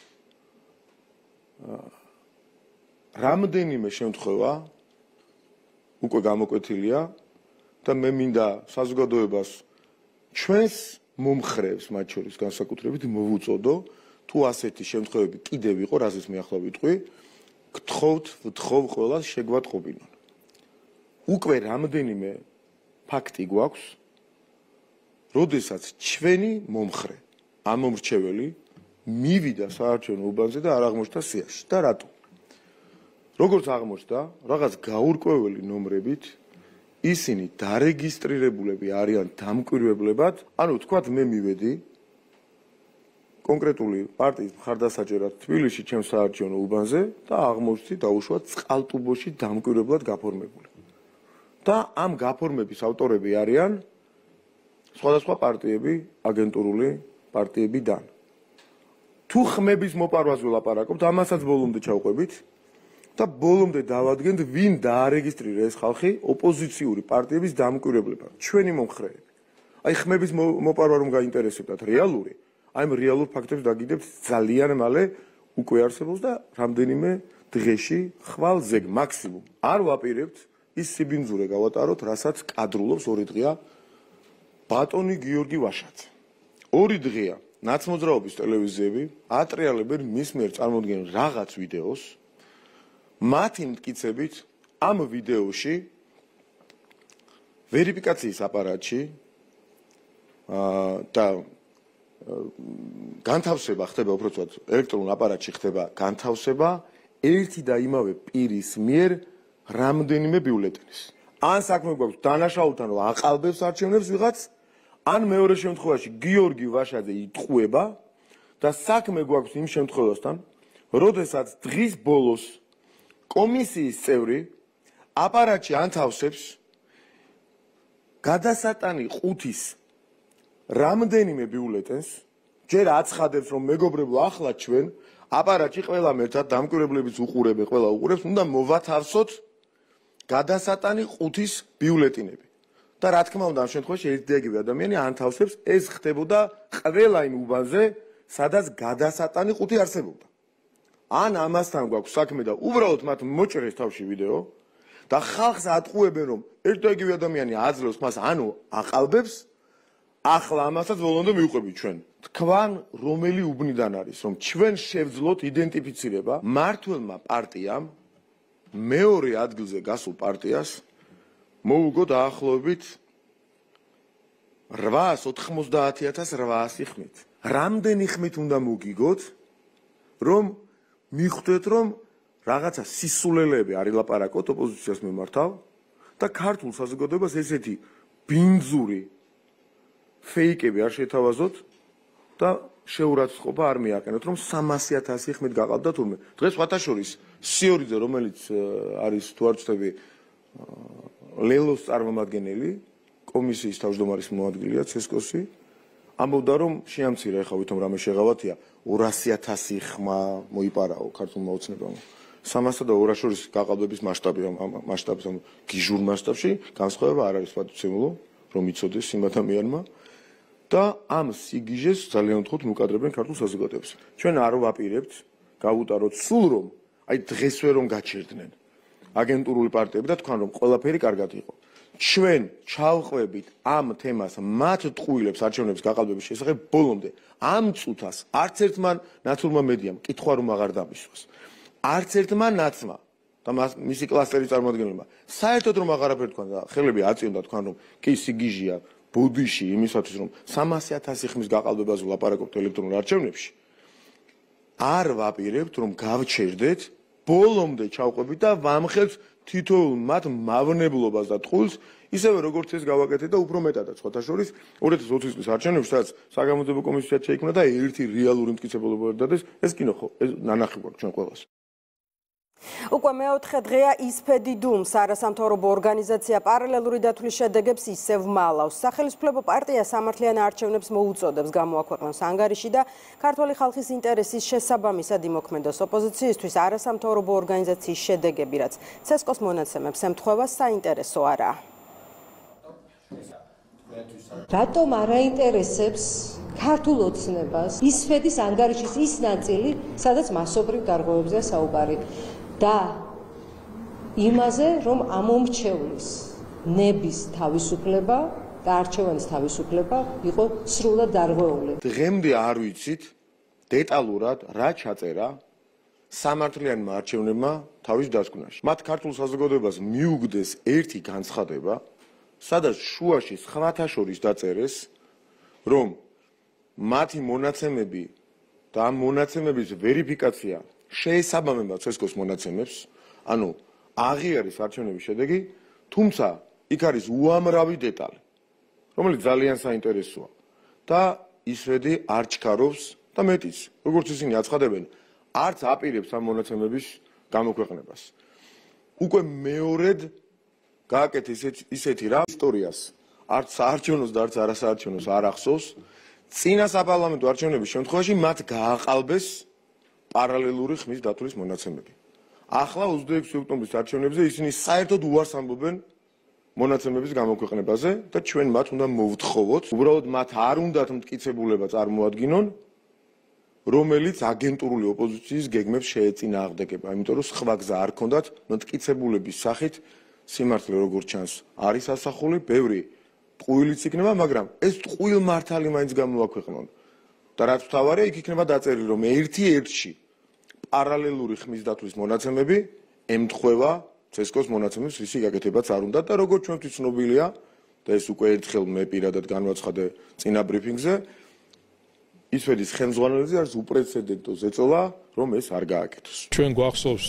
რამდენიმე შემთხვევა უკვე გამოკვეთილია და მე მინდა საზოგადოებას ჩვენს მომხრეებს მათ შორის განსაკუთრებით მოვუწოდო, თუ ასეთი შემთხვევები კიდევ იყო, რასაც მე ახლა ვიტყვი, ვთხოვ ყველას შეგვატყობინონ. უკვე რამდენიმე ფაქტი გვაქვს, როდესაც ჩვენი მომხრე, ამომრჩეველი მივიდა საარჩევნო უბანზე და არ აღმოჩნდა სიაში. და რატო? როგორც აღმოჩნდა, რაღაც გაურკვეველი ნომრებით ისინი დარეგისტრირებულები არიან დამკვირვებლებად, ანუ თქვათ მე მივედი კონკრეტული პარტიის მხარდასაჭერად თბილისში ჩემს საარჩევნო უბანზე და აღმოჩნდი დაუშვათ წყალტუბოში დამკვირვებლად გაფორმებული. და ამ გაფორმების ავტორები არიან სხვადასხვა პარტიები, აგენტურული პარტიებიდან. თუ ხმების მოპარვაზე ვლაპარაკობთ, ამასაც ბოლომდე ჩავყვებით და ბოლომდე დავადგენთ, ვინ დაარეგისტრირა ეს ხალხი ოპოზიციური პარტიების დამკვირვებლებად. ჩვენი მომხრეები. აი ხმების მოპარვა რომ გაინტერესებდათ რეალური, აი ამ რეალურ ფაქტებს დაგიდებთ ძალიან მალე უკვე არსებობს და რამდენიმე დღეში ხვალ ზეგ მაქსიმუმ. არ ვაპირებთ ის სიბინძურე გავატაროთ, რასაც კადრულობს 2 დღეა ბატონი გიორგი ვაშაძე. 2 დღეა ნაცმოძრაობის ტელევიზიები ატრიალებენ მის მიერ წარმოდგენ რაღაც ვიდეოს, მათი მტკიცებით ამ ვიდეოში ვერიფიკაციის აპარატში და განთავსება ხდება, უფრო სწორად ელექტრონულ აპარატში ხდება განთავსება ერთი და იმავე პირის მიერ რამდენიმე ბიულეტენის. ან საქმე გვაქვს დანაშაულთან, რომ აყალბებს არჩევნებს ვიღაც, ან მეორე შემთხვევაში გიორგი ვაშაძე იტყუება და საქმე გვაქვს იმ შემთხვევასთან, როდესაც დღის ბოლოს კომისიის წევრი აპარატში ანთავსებს გადასატანი 5-ის რამდენიმე ბიულეტენს, ჯერ აცხადებს, რომ მეგობრებო, ახლა ჩვენ აპარატში ყველამ ერთად დამკვირვებლებიც უყურებენ, ყველა უყურებს, უნდა მოვათავსოთ გადასატანი 5-ის ბიულეტინები. და რა თქმა უნდა, ამ შემთხვევაში ერთდაიგივე ადამიანი ანთავსებს, ეს ხდებოდა ყველა იმ უბანზე, სადაც გადასატანი 5 არსებობდა. ან ამასთან გვაქვს საქმე და უბრალოდ მათ მოჭრეს თავში ვიდეო და ხალხს ატყუებენ, რომ ერთდაიგივე ადამიანი აძლევს მას, ანუ აყალბებს, ახლა ამასაც ბოლომდე მივყვებით ჩვენ. თქვან რომელი უბნიდან არის, რომ ჩვენ შევძლოთ იდენტიფიცირება მართლმა პარტიამ მეორე ადგილზე გასულ პარტიას მოუგო დაახლოებით 890,800 ხმით. რამდენი ხმით უნდა მოგიგოთ, რომ მიხვდეთ, რომ რაღაცა სისულელეები არ ილაპარაკოთ ოპოზიციას მიმართავ და ქართულ საზოგადოებას ესეთი ბინძური ფეიკები არ შეთავაზოთ და შეურაცხყოფა არ მიაყენოთ, რომ 300,000 ხმით გაყავდა თურმე. დღეს ვათაშორის სიორიძე, რომელიც არის თუ არ ვცდები ლელოს წარმომადგენელი, კომისიის თავმჯდომარის მოადგილეა ცესკოსი, ამბობდა, რომ შეამცირა ეხლა ვითომ რამე შეღავათია 200,000 ხმა მოიპარაო ქართულმა ოცნებამ. 300 და 200 შორის გაყალბების მასშტაბს, ანუ გიჟურ მასშტაბში განსხვავება არ არის პატივცემულო, რომ იცოდეს იმ ადამიანმა. და ამ სიგიჟეს ძალიან ვთქვათ მოკადრებენ ქართულ საზოგადოებას. ჩვენ არ ვაპირებთ გავუტაროთ სულ რომ აი დღესვე რომ გაჩერდნენ აგენტურული პარტიები და თქვენ რომ ყველაფერი კარგად იყო. ჩვენ ჩავყვებით ამ თემას მათ ტყუილებს არჩევნების გაყალბების შესახებ ბოლომდე. ამ წუთას არც ერთმა ნაცურმა მედიამ კითხვა რომ აღარ დამისვას. არც ერთმა ნაცმა და მისი კლასტერი წარმოადგენლობა საერთოდ რომ აღარაფერი თქვა და ხელები აწიონდა თქვა რომ კი სიგიჟია ბუდიში იმისათვის რომ 300,000 ხმის გაყალბებაზე ლაპარაკობთ ელექტრონულ არჩევნებში არ ვაპირებთ რომ გავჩერდეთ ბოლომდე ჩავყვებით და ვამხელთ თითოეულ მათ მავნებლობას და ტყუილს ისევე როგორც ეს გავაკეთეთ და უფრო მეტადაც სხვათა შორის 2020 წლის არჩევნებში სადაც საგამოძიებო კომისია შეიქმნა და ერთი რეალური მტკიცებულება დადეს ეს კი ხო ეს ნანახი გვაქვს ჩვენ ყველას უკვე მეოთხე დღეა ისფედი დუმს არასამთავრობო ორგანიზაცია პარალელური დათვლის შედეგებს ისევ მალავს. სახელმწიფო პარტია სამართლიან არჩევნებს მოუწოდებს გამოაქვეყნოს ანგარიში და ქართული ხალხის ინტერესის შესაბამისად იმოქმედოს ოპოზიციისთვის არასამთავრობო ორგანიზაციის შედეგები, რაც ცესკოს მონაცემებს ემთხვევა, საინტერესო არაა. რატომ არ აინტერესებს ქართულ ოცნებას ისფედის ანგარიშის ის ნაწილი, სადაც მასობრივ დარღვევებზეა საუბარი? და იმაზე, რომ ამომრჩევლის ნების თავისუფლება და არჩევანის თავისუფლება იყო სრულად დარღვეული. დღემდე არ ვიცით დეტალურად რა ჩაწერა სამართლიანმა არჩევნებმა თავის დასკვნაში. მათ ქართულ საზოგადოებას მიუგდეს ერთი განცხადება, სადაც შუაში სხვათა შორის დაწერეს, რომ მათი მონაცემები და ამ მონაცემების ვერიფიკაცია შეესაბამება ცესკოს მონაცემებს, ანუ აღიარის არჩევნების შედეგი, თუმცა იქ არის უამრავი დეტალი, რომელიც ძალიან საინტერესოა და ისვედი არ ჩქარობს და მეტიც, როგორც ისინი აცხადებენ, არც აპირებს ამ მონაცემების გამოქვეყნებას. უკვე მეორედ გააკეთეს ისეთი რა ისტორიას, არც საარჩევნოს და არც არასაარჩევნოს არ ახსოვს, წინა საპარლამენტო არჩევნების შემთხვევაში მათ გააყალბეს პარალელური ხმის დათვლის მონაცემები. ახლა 26 ოქტომბრის არჩევნებზე ისინი საერთოდ უარს ამბობენ მონაცემების გამოქვეყნებაზე და ჩვენ მათ უნდა მოვთხოვოთ, უბრალოდ მათ არ უნდათ მტკიცებულება წარმოადგინონ, რომელიც აგენტურული ოპოზიციის გეგმებს შეეწინააღმდეგება, იმიტომ რომ სხვა გზა არ ქონდათ მტკიცებულების სახით სიმართლე როგორც ჩანს არის ასახული, ბევრი ტყუილიც იქნება, მაგრამ ეს ტყუილ მართალი მაინც გამოაქვეყნონ. და რაც მთავარია, იქ იქნება დაწერილი, რომ ერთი-ერთში პარალელური ხმის დათვლის მონაცემები ემთხვევა ცესკოს მონაცემებს, ვისი გაკეთებაც არ უნდა და როგორც ჩვენთვის ცნობილია და ეს უკვე ერთხელ მე პირადად განვაცხადე წინა ბრიფინგზე, ისვედის ხელმძღვანელზე არის უპრეცედენტო ზეწოლა, რომ ეს არ გააკეთოს. ჩვენ გვახსოვს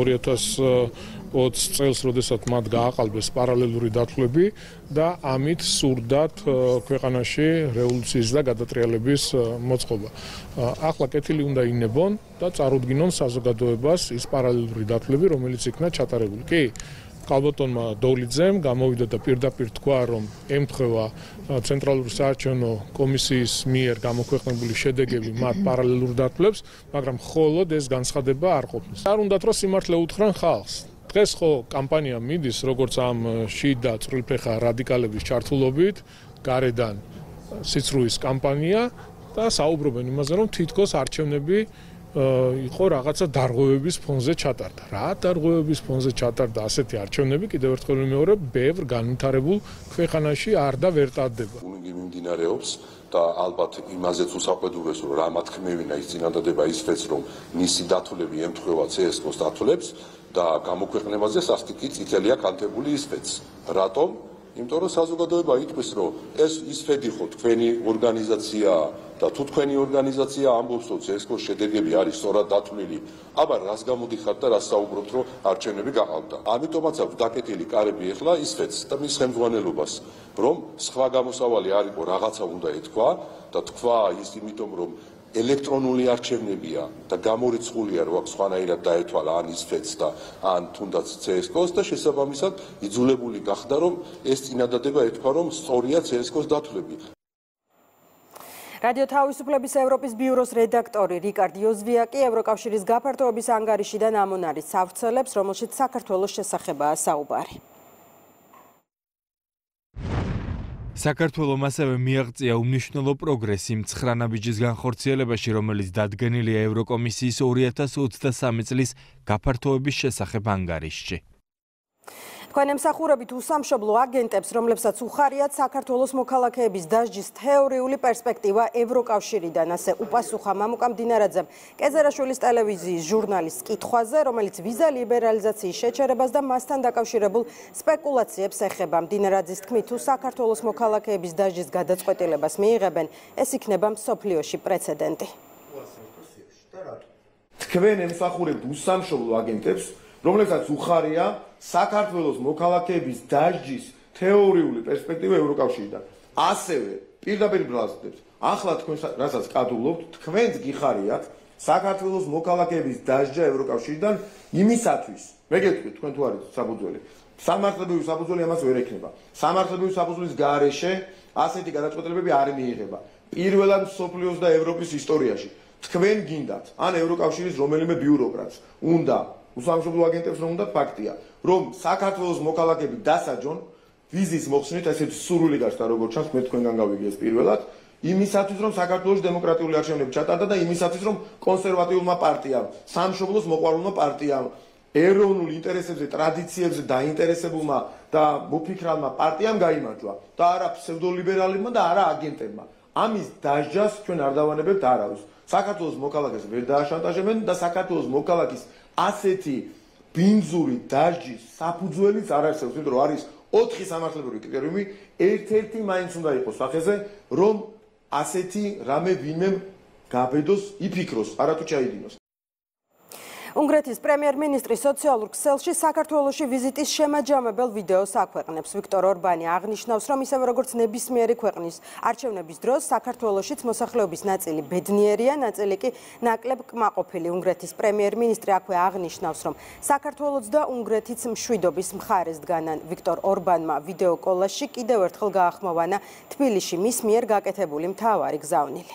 2020 წელს, როდესაც მათ გააყალბეს პარალელური დათვლები და ამით სურდათ ქვეყანაში რევოლუციის და გადატრიალების მოწყობა. ახლა კეთილი უნდა ინებონ და წარუდგინონ საზოგადოებას ის პარალელური დათვლები, რომელიც იქნა ჩატარებული. კი, კალბატონმა დოლიძემ გამოვიდა და პირდაპირ თქვა, რომ ემთხვევა ცენტრალური საარჩევნო კომისიის მიერ გამოქვეყნებული შედეგები მათ პარალელურ დათვლებს, მაგრამ მხოლოდ ეს განცხადება არ ყოფნის. არ უნდათ რომ სიმართლე უთხრან ხალხს. დღეს ხო კამპანია მიდის, როგორც ამ შიდა წვრილფეხა რადიკალების ჩართულობით, გარედან სიცრუის კამპანია და საუბრობენ იმაზე, რომ თითქოს არჩევნები იყო რაღაცა დარღვევების ფონზე ჩატარდა. რა დარღვევების ფონზე ჩატარდა ასეთი არჩევნები, კიდევ ერთხელ ვიმეორებ, ბევრ განვითარებულ ქვეყანაში არ და ვერ ტარდება. უნინგი მიმდინარეობს და ალბათ იმაზეც უსაყვედურეს, რომ რა მათქმევინა ის წინადადება ისფერს, რომ მისი დათვლები ემთხვევა CSK-ს დათვლებს და გამოქვეყნებაზე სასტიკი წითელია კანტებული ისფერს. რატომ? იმიტომ რომ საზოგადოება იტყვის, რომ ეს ისფედი ხო თქვენი ორგანიზაციაა და თუ თქვენი ორგანიზაცია ამბობს, რომ CSK-ს შედეგები არის სწორად დათვლილი, აბა რას გამოდიხართ და რას საუბრობთ, რომ არჩევნები გაყავდა. ამიტომაც აქვს დაკეტილი კარები ახლა ისფეთს და მის ხელმძღვანელობას, რომ სხვა გამოსავალი არ იყო, რაღაცა უნდა ეთქვა და თქვა ის იმიტომ, რომ ელექტრონული არჩევნებია და გამორიცხულია, რომ აქ სხვანაირად დაეთვალა ან ისფეთს და ან თუნდაც CSK-ს და შესაბამისად იძულებული გახდა, რომ ეს წინადადება ეთქვა, რომ სწორია CSK-ს დათვლები. რადიო თავისუფლების ევროპის ბიუროს რედაქტორი რიკარდ იოზვიაკი ევროკავშირის გაფართოების ანგარიშიდან ამონარისს ავრცელებს, რომელშიც საქართველოს შესახებაა საუბარი. საქართველომ ასევე მიაღწია უმნიშვნელო პროგრესი იმ 9 ნაბიჯის განხორციელებაში, რომელიც დადგენილია ევროკომისიის 2023 წლის გაფართოების შესახებ ანგარიშში. თქვენ ემსახურებით უსამშობლო აგენტებს, რომლებსაც უხარიათ საქართველოს მოქალაქეების დასჯის თეორიული პერსპექტივა ევროკავშირიდან, ასე უპასუხა მამუკა მდინარაძემ კეზერაშვილის ტელევიზიის ჟურნალის კითხვაზე, რომელიც ვიზა ლიბერალიზაციის შეჩერებას და მასთან დაკავშირებულ სპეკულაციებს ეხება. მდინარაძის თქმით, თუ საქართველოს მოქალაქეების დასჯის გადაწყვეტილებას მიიღებენ, ეს იქნება მსოფლიოში პრეცედენტი. თქვენ ემსახურებთ უსამშობლო აგენტებს, რომლებსაც უხარია საქართველოს მოქალაქეების დასჯის თეორიული პერსპექტივა ევროკავშირიდან. ასევე პირდაპირ ბრალდებთ. ახლა თქვენ რასაც კადულობთ, თქვენც გიხარიათ საქართველოს მოქალაქეების დასჯა ევროკავშირიდან იმისათვის. მე გეტყვით, თქვენ თუ არით საფუძველი. სამართლებრივი საფუძველი ამას ვერ ექნება. სამართლებრივი საფუძვლის გარეშე ასეთი გადაწყვეტილებები არ მიიღება. პირველად მსოფლიოს და ევროპის ისტორიაში თქვენ გინდათ, ან ევროკავშირის რომელიმე ბიუროკრატს უნდა უსამშობლო აგენტებს რომ უნდათ ფაქტია, რომ საქართველოს მოქალაქეები დასაჯონ ვიზის მოხსნით, ესეთი სურვილი გაჩნდა, როგორც ჩანს, მე თქვენგან გავიგე ეს პირველად, იმისათვის რომ საქართველოს დემოკრატიული არჩევნები ჩატარდა და იმისათვის რომ კონსერვატიულმა პარტიამ, სამშობლოს მოყვარულმა პარტიამ, ეროვნულ ინტერესებზე, ტრადიციებზე დაინტერესებულმა და მოფიქრალმა პარტიამ გაიმარჯვა და არა ფსევდოლიბერალებმა და არა აგენტებმა. ამის დასჯას ჩვენ არ დავანებებთ არავის. საქართველოს მოქალაქეს ვერ დააშანტაჟებენ და საქართველოს მოქალაქის ასეთი ბინძური დასჯის საფუძველიც არ არსებობს, იმიტომ რომ არის 4 სამართლებრივი კრიტერიუმი, ერთ-ერთი მაინც უნდა იყოს სახეზე, რომ ასეთი რამე ვინმე გაბედოს, იფიქროს, არათუ ჩაიდინოს. უნგრეთის პრემიერ-მინისტრი სოციალურ ქსელში საქართველოში ვიზიტის შემაჯამებელ ვიდეოს აქვეყნებს. ვიქტორ ორბანი აღნიშნავს, რომ ისევე როგორც ნებისმიერი ქვეყნის არჩევნების დროს საქართველოშიც მოსახლეობის ნაწილი ბედნიერია, ნაწილი კი ნაკლებ კმაყოფილი. უნგრეთის პრემიერ-მინისტრი აქვე აღნიშნავს, რომ საქართველოც და უნგრეთიც მშვიდობის მხარეს დგანან. ვიქტორ ორბანმა ვიდეო კოლაჟში კიდევ ერთხელ გაახმოვანა თბილისში მის მიერ გაკეთებული მთავარი გზავნილი.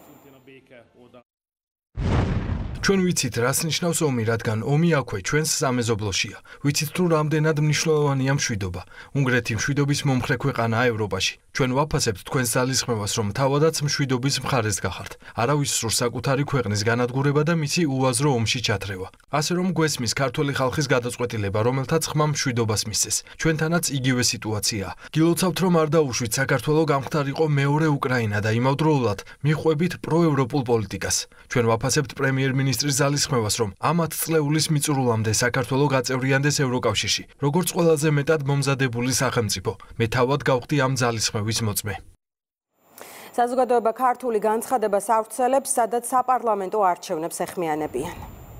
ჩვენ ვიცით, რას ნიშნავს ომი, რადგან ომი აქვე ჩვენს სამეზობლოშია. ვიცით, თუ რამდენად მნიშვნელოვანია მშვიდობა. უნგრეთი მშვიდობის მომხრე ქვეყანაა ევროპაში. ჩვენ ვაფასებთ თქვენს ძალისხმევას, რომ თავადაც მშვიდობის მხარეს გახართ. არავის სურს საკუთარი ქვეყნის განადგურება და მისი უაზრო ომში ჩათრევა. ასე რომ გვესმის ქართველი ხალხის გადაწყვეტილება, რომელთაც ხმა მშვიდობას მისცეს. ჩვენთანაც იგივე სიტუაციაა. გილოცავთ, რომ არ დაუშვით საქართველო გამხდარიყო მეორე უკრაინა და იმავდროულად მიყვებით პროევროპულ პოლიტიკას. ჩვენ ვაფასებთ პრემიერ-მინისტრის ძალისხმევას, რომ ამ 10 წლეულის მიწურულამდე საქართველო გაწევრიანდეს ევროკავშირში, როგორც ყველაზე მეტად მომზადებული სახელმწიფო. მე თავად გავხდი ამ ძალისხმევის მოწმე. საზოგადოება ქართული განცხადებას ავრცელებს, სადაც საპარლამენტო არჩევნებს ეხმიანებიან.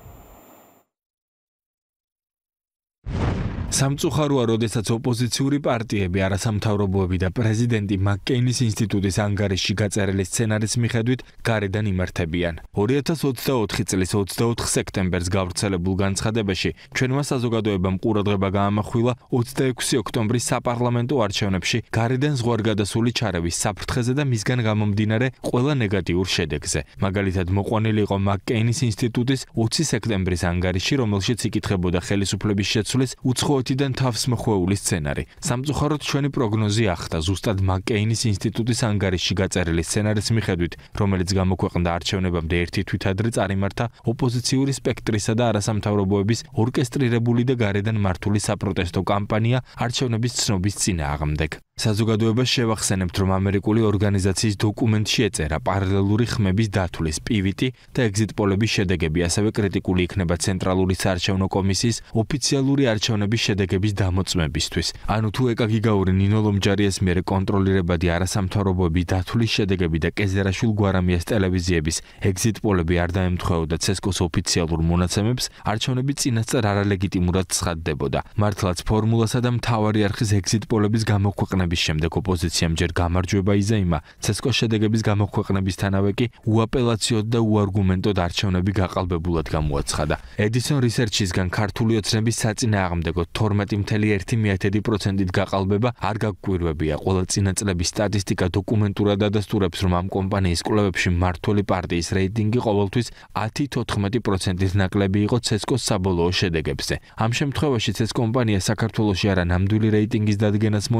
სამწუხაროა, როდესაც ოპოზიციური პარტიები, არასამთავრობოები და პრეზიდენტი მაკ-კეინის ინსტიტუტის ანგარიშში გაწერილი სცენარის მიხედვით გარედან იმართებიან. 2024 წლის 24 სექტემბერს გავრცელებულ განცხადებაში ჩვენმა საზოგადოებამ ყურადღება გაამახვილა 26 ოქტომბრის საპარლამენტო არჩევნებში გარედან ზღვარგადასული ჩარევის საფრთხეზე და მისგან გამომდინარე ყველა ნეგატიურ შედეგზე. მაგალითად, მოყვანილი იყო მაკ-კეინის ინსტიტუტის 20 სექტემბრის ანგარიში, რომელშიც იკითხებოდა ხელისუფლების შეცვლის უცხოეთიდან თავს მოხვეული სცენარი. სამწუხაროდ ჩვენი პროგნოზი ახდა ზუსტად მაკ-კეინის ინსტიტუტის ანგარიშში გაწერილი სცენარის მიხედვით, რომელიც გამოქვეყნდა არჩევნებამდე ერთი თვით ადრე წარიმართა ოპოზიციური სპექტრისა და არასამთავრობოების ორკესტრირებული და გარედან მართული საპროტესტო კამპანია არჩევნების ცნობის წინააღმდეგ. საზოგადოებას შევახსენებთ, რომ ამერიკული ორგანიზაციის დოკუმენტში ეწერა პარალელური ხმების დათვლის პივიტი და ეგზიტ პოლების შედეგები, ასევე კრიტიკული იქნება ცენტრალური საარჩევნო კომისიის ოფიციალური არჩევნების შედეგების დამოწმებისთვის. ანუ თუ ეკაგიგაური ნინო ლომჯარიას მიერ კონტროლირებადი არასამთავრობოების დათვლის შედეგები და კეზერაშვილ გვარამიას ტელევიზიების ეგზიტ პოლები არ დაემთხვეოდა ცესკოს ოფიციალურ მონაცემებს, არჩევნები წინასწარ არალეგიტიმურად ცხადდებოდა. მართლაც ფორმულასა და მთავარი არხის ეგზიტ პოლების გამოქვეყნების შემდეგ ოპოზიციამ ჯერ გამარჯვება იზეიმა, ცესკოს შედეგების გამოქვეყნებისთანავე კი უაპელაციოდ და უარგუმენტოდ არჩევნები გაყალბებულად გამოაცხადა. ედისონ რისერჩისგან ქართული ოცნების საწინააღმდეგო 12.1%-ით გაყალბება არ გაგკვირვებია. ყველა წინა წლების სტატისტიკა დოკუმენტურად ადასტურებს, რომ ამ კომპანიის კვლევებში მმართველი პარტიის რეიტინგი ყოველთვის 10-14%-ით ნაკლები იყო ცესკოს საბოლოო შედეგებზე. ამ შემთხვევაშიც ეს კომპანია საქართველოში არა ნამდვილი რეიტინგის დადგენას მოემსახურა,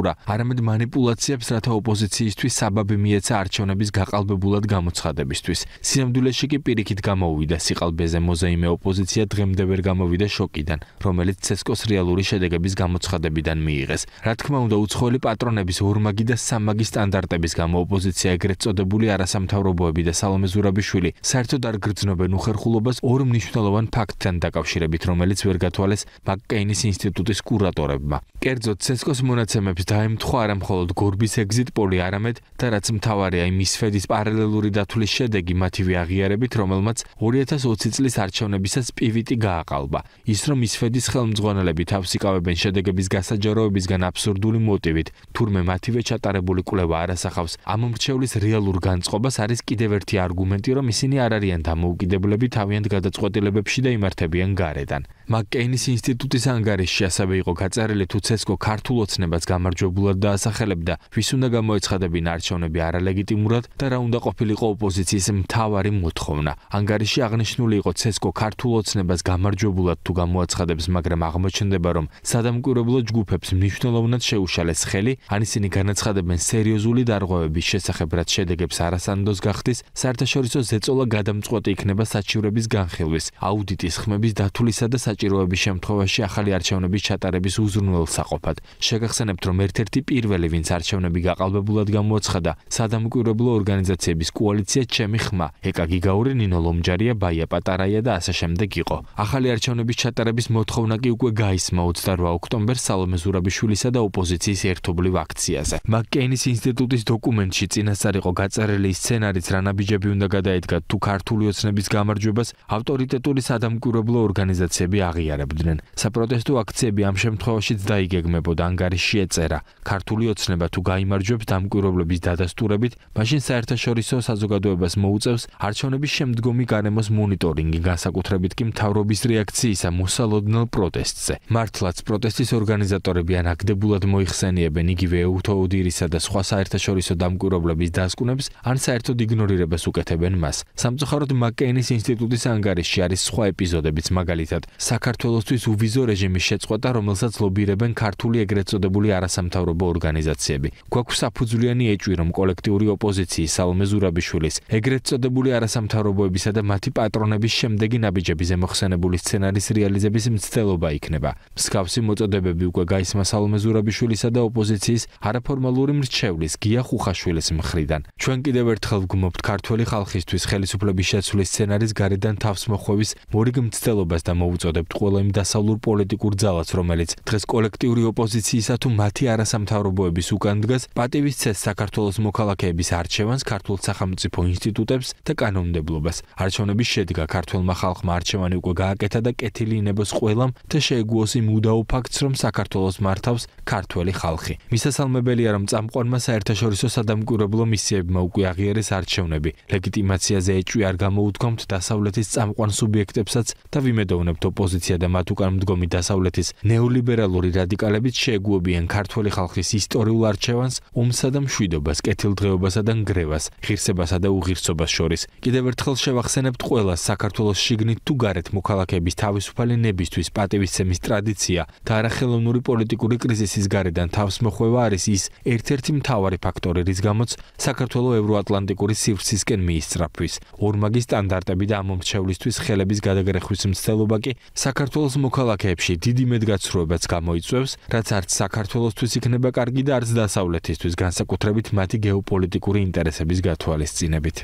უსტუმრა, არამედ მანიპულაციებს, რათა ოპოზიციისთვის საბაბი მიეცა არჩევნების გაყალბებულად გამოცხადებისთვის. სინამდვილეში კი პირიქით გამოუვიდა სიყალბეზე მოზაიმე ოპოზიცია დღემდე ვერ გამოვიდა შოკიდან, რომელიც ცესკოს რეალური შედეგების გამოცხადებიდან მიიღეს. რა თქმა უნდა, უცხოელი პატრონების ორმაგი და სამაგი სტანდარტების გამო ოპოზიცია ეგრეთ წოდებული არასამთავრობოები და სალომე ზურაბიშვილი საერთოდ არ გრძნობენ უხერხულობას ორ მნიშვნელოვან ფაქტთან დაკავშირებით, რომელიც ვერ გათვალეს მაკ-კეინის ინსტიტუტის კურატორებმა. კერძოდ, ცესკოს მონაცემებს დაემთხვა არა მხოლოდ გორბის ეგზიტ პოლი, არამედ და რაც მთავარია, მისფედის პარალელური დათვლის შედეგი მათივე აღიარებით, რომელმაც 2020 წლის არჩევნებისას პივიტი გააყალბა. ის რომ მისფედის ხელმძღვანელები თავს იკავებენ შედეგების გასაჯაროებისგან აბსურდული მოტივით, თურმე მათივე ჩატარებული კვლევა არასახავს ამ მრჩევლის რეალურ განწყობას, არის კიდევ ერთი არგუმენტი, რომ ისინი არ არიან დამოუკიდებლები თავიანთ გადაწყვეტილებებში და იმართებიან გარედან. მაკ-კეინის ინსტიტუტის ანგარიშში ასევე იყო გაწერილი, თუ ცესკო ქართულ ოცნებას გამარჯვებულად დაასახელებდა, ვის უნდა გამოეცხადებინა არჩევნები არალეგიტიმურად და რა უნდა ყოფილიყო ოპოზიციის მთავარი მოთხოვნა. ანგარიშში აღნიშნული იყო ცესკო ქართულ ოცნებას გამარჯვებულად თუ გამოაცხადებს, მაგრამ აღმოჩნდება, რომ სადამკვირვებლო ჯგუფებს მნიშვნელოვნად შეუშალეს ხელი, ან ისინი განაცხადებენ სერიოზული დარღვევების შესახებ, რაც შედეგებს არასანდოს გახდის, საერთაშორისო ზეწოლა გადამწყვეტი იქნება საჩივრების განხილვის, აუდიტის ხმების დათვლისა და საჭიროების შემთხვევაში ახალი არჩევნების ჩატარების უზრუნველსაყოფად. შეგახსენებთ, რომ ერთ-ერთი პირველი, ვინც არჩევნები გაყალბებულად გამოაცხადა, სადამკვირვებლო ორგანიზაციების კოალიცია ჩემი ხმა, ეკა გიგაური, ნინო ლომჯარია, ბაია პატარაია და ასე შემდეგ იყო. ახალი არჩევნების ჩატარების მოთხოვნა კი უკვე გაისმა 28 ოქტომბერს სალომე ზურაბიშვილისა და ოპოზიციის ერთობლივ აქციაზე. მაკ-კეინის ინსტიტუტის დოკუმენტში წინასწარ იყო გაწერილი სცენარიც, რა ნაბიჯები უნდა გადაედგათ თუ ქართული ოცნების გამარჯვებას ავტორიტეტული სადამკვირვებლო ორგანიზაციები აღიარებდნენ. საპროტესტო აქციები ამ შემთხვევაშიც დაიგეგმებოდა, ანგარიშში ეწერა: ქართული ოცნება თუ გაიმარჯვებს დამკვირვებლების დადასტურებით, მაშინ საერთაშორისო საზოგადოებას მოუწევს არჩევნების შემდგომი გარემოს მონიტორინგი, განსაკუთრებით კი მთავრობის რეაქციისა მოსალოდნელ პროტესტზე. მართლაც პროტესტის ორგანიზატორები ან აგდებულად მოიხსენიებენ იგივე უთოუდირისა და სხვა საერთაშორისო დამკვირვებლების დასკვნებს, ან საერთოდ იგნორირებას უკეთებენ მას. სამწუხაროდ, მაკ-კეინის ინსტიტუტის ანგარიშში არის სხვა ეპიზოდებიც, მაგალითად, საქართველოსთვის უვიზო რეჟიმის შეწყვეტა, რომელსაც ლობირებენ ქართული ეგრეთ წოდებული არასამთავრობო ორგანიზაციები. გვაქვს საფუძვლიანი ეჭვი, რომ კოლექტიური ოპოზიციის სალომე ზურაბიშვილის, ეგრეთ წოდებული არასამთავრობოებისა და მათი პატრონების შემდეგი ნაბიჯებზე მოხსენებული სცენარის რეალიზების მცდელობა იქნება. მსგავსი მოწოდებები უკვე გაისმა სალომე ზურაბიშვილისა და ოპოზიციის არაფორმალური მრჩევლის გია ხუხაშვილის მხრიდან. ჩვენ კიდევ ერთხელ ვგმობთ ქართველი ხალხისთვის ხელისუფლების შეცვლის სცენარის გარედან თავს მოხვევის მორიგ მცდელობას და მოუწოდებთ ყველა იმ დასავლურ პოლიტიკურ ძალას, რომელიც დღეს კოლექტიური ოპოზიციისა თუ მათი არასამთავრობოების უკან დგას, პატივის წესს საქართველოს მოქალაქეების არჩევანს, ქართულ სახელმწიფო ინსტიტუტებს და კანონმდებლობას. არჩევნების შედგა ქართველმა ხალხმა არჩევანი უკვე გააკეთა და კეთილი ინებოს ყველამ და შეეგუოს იმ უდაო ფაქტს, რომ საქართველოს მართავს ქართველი ხალხი. მისასალმებელია, რომ წამყვანმა საერთაშორისო სადამკვირვებლო მისიებმა უკვე აღიარეს არჩევნები. ლეგიტიმაციაზე ეჭვი არ გამოუთქვამთ დასავლეთის წამყვან სუბიექტებსაც და ვიმედოვნებთ, ოპოზიცია და მათ უკან მდგომი დასავლეთის ნეოლიბერალური რადიკალებიც შეეგუებიან ქართველი ხალხის ისტორიულ არჩევანს, ომსა და მშვიდობას, კეთილდღეობასა და ნგრევას, ღირსებასა და უღირსობას შორის. კიდევ ერთხელ შევახსენებთ ყველას, საქართველოს შიგნით თუ გარეთ მოქალაქეების თავისუფალი ნებისთვის პატივისცემის ტრადიცია და არახელოვნური პოლიტიკური კრიზისის გარედან თავს მოხვევა არის ის ერთ-ერთი მთავარი ფაქტორი, რის გამოც საქართველოს ევროატლანტიკური სივრცისკენ მიისწრაფვის. ორმაგი სტანდარტები და ამ მრჩევლისთვის ხელების გადაგრეხვის მცდელობა კი საქართველოს მოქალაქეებში დიდი მედგაცრუებაც გამოიწვევს, რაც არც საქართველოსთვის იქნება კარგი და არც დასავლეთისთვის, განსაკუთრებით მათი გეოპოლიტიკური ინტერესების გათვალისწინებით.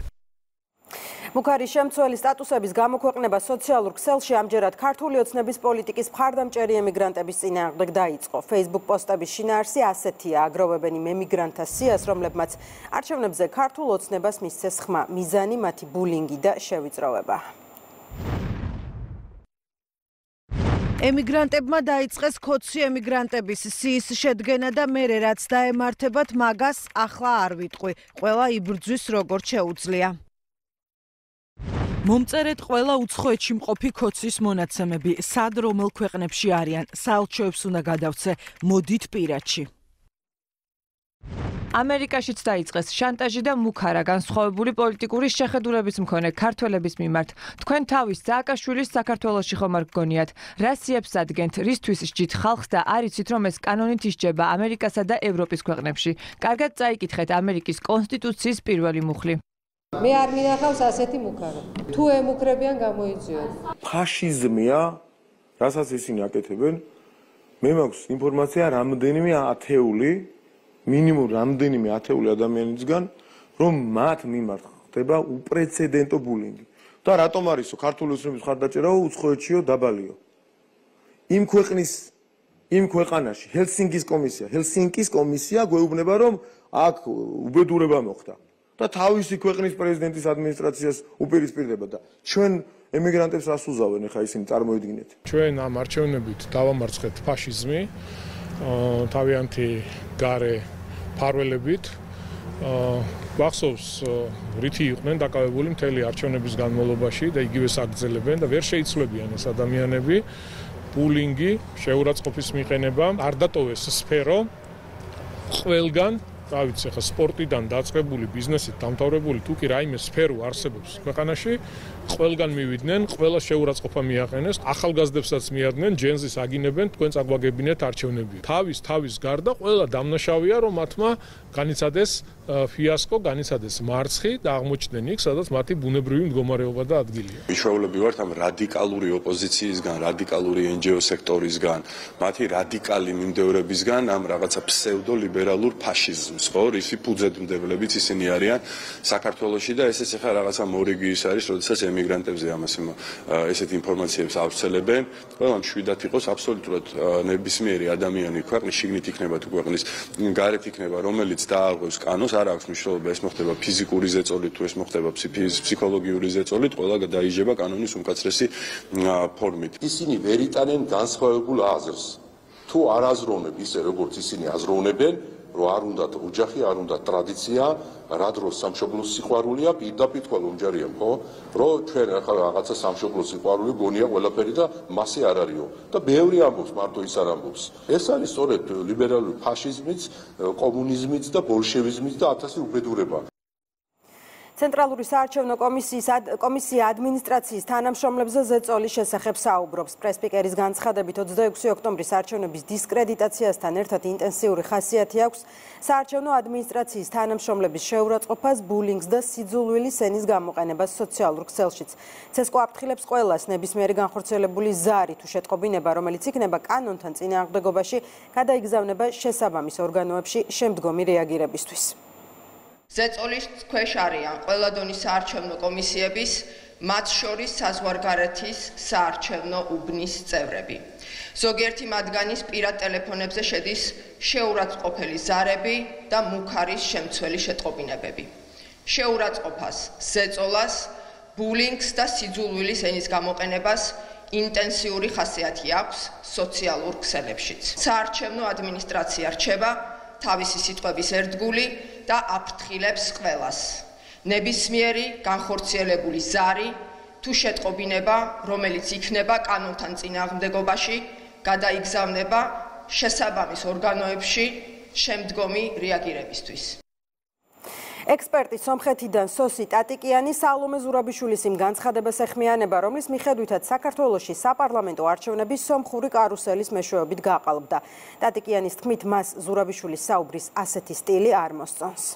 მუქარი შემცველი სტატუსების გამოქვეყნება სოციალურ ქსელში ამჯერად ქართული ოცნების პოლიტიკის მხარდამჭერი ემიგრანტების წინააღმდეგ დაიწყო. Facebook პოსტების შინაარსი ასეთია: აგროვებენ იმ ემიგრანტთა სიას, რომლებმაც არჩევნებზე ქართულ ოცნებას მისცეს ხმა, მიზანი მათი ბულინგი და შევიწროვება. ემიგრანტებმა დაიწყეს ქოცი ემიგრანტების სიის შედგენა და მერე რაც დაემართებათ მაგას ახლა არ ვიტყვი. ყველა იბრძვის როგორც შეუძლია. მომწერეთ ყველა უცხოეთში მყოფი ქოცის მონაცემები, სად რომელ ქვეყნებში არიან, საელჩოებს უნდა გადავცე, მოდით პირადში. ამერიკაშიც დაიწყეს შანტაჟი და მუქარა განსხვავებული პოლიტიკური შეხედულების მქონე ქართველების მიმართ. თქვენ თავის სააკაშვილის საქართველოში ხომ არ გგონიათ? რა სიებს ადგენთ, რისთვის სჯით ხალხს და არ იცით რომ ეს კანონით ისჯება ამერიკასა და ევროპის ქვეყნებში. კარგად წაიკითხეთ ამერიკის კონსტიტუციის პირველი მუხლი. მე არ მინახავს ასეთი მუქარა. თუ ემუქრებიან გამოიწვიოთ. ფაშიზმია, რასაც ისინი აკეთებენ, მე მაქვს ინფორმაცია რამდენიმე ათეული, მინიმუმ რამდენიმე ათეული ადამიანისგან, რომ მათ მიმართ ხდება უპრეცედენტო ბულინგი. და რატომ არისო ქართული ოცნების მხარდაჭერაო უცხოეთშიო დაბალიო. იმ ქვეყანაში ჰელსინკის კომისია გვეუბნება რომ აქ უბედურება მოხდა. და თავისი ქვეყნის პრეზიდენტის ადმინისტრაციას უპირისპირდება და ჩვენ ემიგრანტებს რას უზავენ ახლა ისინი წარმოიდგინეთ. ჩვენ ამ არჩევნებით დავამარცხეთ ფაშიზმი, თავიანთი გარე ფარველებით. გახსოვს რითი იყვნენ დაკავებული მთელი არჩევნების განმავლობაში და იგივეს აგრძელებენ და ვერ შეიცვლებიან ეს ადამიანები ბულინგი, შეურაცხყოფის მიყენება, არ დატოვეს სფერო ყველგან დავიცი ხა სპორტიდან დაწყებული ბიზნესით დამთავრებული თუ კი რაიმე სფერო არსებობს ქვეყანაში ყველგან მივიდნენ, ყველა შეურაცხყოფა მიაყენეს, ახალგაზრდებსაც მიადნენ, ჯენზის აგინებენ, თქვენ წაგვაგებინეთ არჩევნები. თავის გარდა ყველა დამნაშავეა, რომ მათმა განიცადეს ფიასკო, განიცადეს მარცხი და აღმოჩნდნენ იქ, სადაც მათი ბუნებრივი მდგომარეობა და ადგილია. მიშველები ვართ ამ რადიკალური ოპოზიციისგან, რადიკალური NGO სექტორისგან, მათი რადიკალი მიმდევრებისგან, ამ რაღაცა ფსევდოლიბერალურ ფაშიზმს, ხო, რისი ფუძემდებლებიც ისინი არიან საქართველოში და ესეც ახლა რაღაცა მორიგი ის არის, როდესაც ემიგრანტებზე ამას ესეთ ინფორმაციებს ავრცელებენ. ყველა მშვიდად იყოს აბსოლუტურად ნებისმიერი ადამიანი ქვეყნის შიგნით იქნება თუ ქვეყნის გარეთ იქნება, რომელიც დაარღვევს კანონს, არ აქვს მნიშვნელობა ეს მოხდება ფიზიკური ზეწოლით თუ ეს მოხდება ფსიქოლოგიური ზეწოლით, ყველა გადაიჟება კანონის უმკაცრესი ფორმით. ისინი ვერ იტანენ განსხვავებულ აზრს. თუ არ აზროვნებ ისე როგორც ისინი აზროვნებენ, რომ არ უნდა ოჯახი, არ უნდა ტრადიცია, რა დროს სამშობლოს სიყვარულია, პირდაპირ თქვა ლომჯარია, ხო? რომ ჩვენ ახლა რაღაცა სამშობლოს სიყვარული გონია ყველაფერი და მასე არ არისო. და ბევრი ამბობს, მარტო ის არ ამბობს. ეს არის სწორედ ლიბერალური ფაშიზმიც, კომუნიზმიც და ბოლშევიზმიც და ათასი უბედურება. ცენტრალური საარჩევნო კომისია ადმინისტრაციის თანამშრომლებზე ზეწოლის შესახებ საუბრობს. პრესპიკერის განცხადებით 26 ოქტომბრის არჩევნების დისკრედიტაციასთან ერთად ინტენსიური ხასიათი აქვს საარჩევნო ადმინისტრაციის თანამშრომლების შეურაცხყოფას, ბულინგს და სიძულვილი სენის გამოყენებას სოციალურ ქსელშიც. ცესკო აფრთხილებს ყველას ნებისმიერი განხორციელებული ზარი თუ შეტყობინება, რომელიც იქნება კანონთან წინააღმდეგობაში, გადაიგზავნება შესაბამის ორგანოებში შემდგომი რეაგირებისთვის. ზეწოლის ქვეშ არიან ყველა დონის საარჩევნო კომისიების, მათ შორის საზღვარგარეთის საარჩევნო უბნის წევრები. ზოგიერთი მათგანის პირად ტელეფონებზე შედის შეურაცხყოფელი ზარები და მუქარის შემცველი შეტყობინებები. შეურაცხყოფას, ზეწოლას, ბულინგს და სიძულვილის ენის გამოყენებას ინტენსიური ხასიათი აქვს სოციალურ ქსელებშიც. საარჩევნო ადმინისტრაცია რჩება თავისი სიტყვების ერთგული და აფრთხილებს ყველას. ნებისმიერი განხორციელებული ზარი თუ შეტყობინება, რომელიც იქნება კანონთან წინააღმდეგობაში, გადაიგზავნება შესაბამის ორგანოებში შემდგომი რეაგირებისთვის. ექსპერტი სომხეთიდან სოსი ტატიკიანი სალომე ზურაბიშვილის იმ განცხადებას ეხმიანება, რომლის მიხედვითაც საქართველოში საპარლამენტო არჩევნები სომხური კარუსელის მეშვეობით გაყალბდა. ტატიკიანის თქმით, მას ზურაბიშვილის საუბრის ასეთი სტილი არ მოსწონს.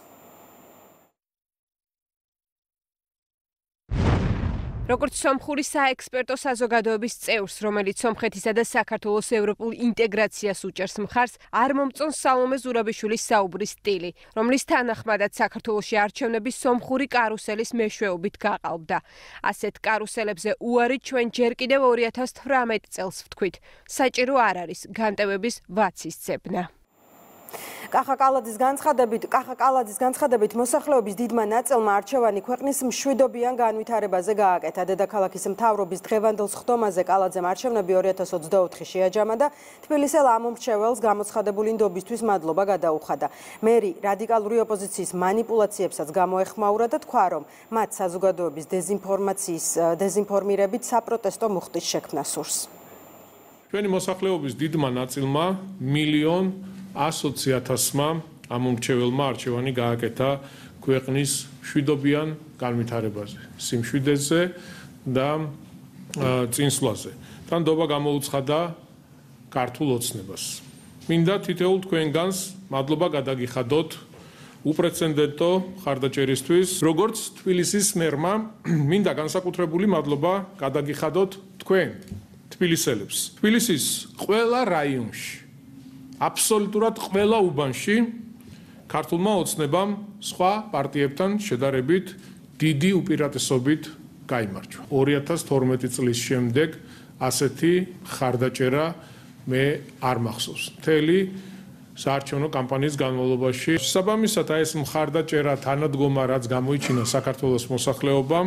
როგორც სომხური საექსპერტო საზოგადოების წევრს, რომელიც სომხეთისა და საქართველოს ევროპულ ინტეგრაციას უჭერს მხარს, არ მომწონს სალომე ზურაბიშვილის საუბრის სტილი, რომლის თანახმადაც საქართველოში არჩევნები სომხური კარუსელის მეშვეობით გაყალბდა. ასეთ კარუსელებზე უარი ჩვენ ჯერ კიდევ 2018 წელს ვთქვით. საჭირო არ არის განტევების ვაცის ძებნა. კახა კალაძის განცხადებით მოსახლეობის დიდმა ნაწილმა არჩევანი ქვეყნის მშვიდობიან განვითარებაზე გააკეთა. დედაქალაქის მთავრობის დღევანდელ სხდომაზე კალაძემ არჩევნები 2024 შეაჯამა და თბილისელ ამომრჩეველს გამოცხადებული ნდობისთვის მადლობა გადაუხადა. მერი რადიკალური ოპოზიციის მანიპულაციებსაც გამოეხმაურა და თქვა, რომ მათ საზოგადოების დეზინფორმირებით საპროტესტო მუხტის შექმნა სურს. ჩვენი მოსახლეობის დიდმა ნაწილმა 1,100,000-მა ამ მომრჩეველმა არჩევანი გააკეთა ქვეყნის მშვიდობიან განვითარებაზე, სიმშვიდეზე და წინსვლაზე. თან დობა გამოუცხადა ქართულ ოცნებას. მინდა თითოეულ თქვენგანს მადლობა გადაგიხადოთ უპრეცედენტო ხარდაჭერისთვის, როგორც თბილისის მერმა, მინდა განსაკუთრებული მადლობა გადაგიხადოთ თქვენ თბილისელებს. თბილისის ყველა რაიონში, აბსოლუტურად ყველა უბანში ქართულმა ოცნებამ სხვა პარტიებთან შედარებით დიდი უპირატესობით გაიმარჯვა. 2012 წლის შემდეგ ასეთი ხარდაჭერა მე არ მახსოვს. მთელი საარჩევნო კამპანიის განმავლობაში. შესაბამისად, ეს მხარდაჭერა თანადგომა, რაც გამოიჩინა საქართველოს მოსახლეობამ,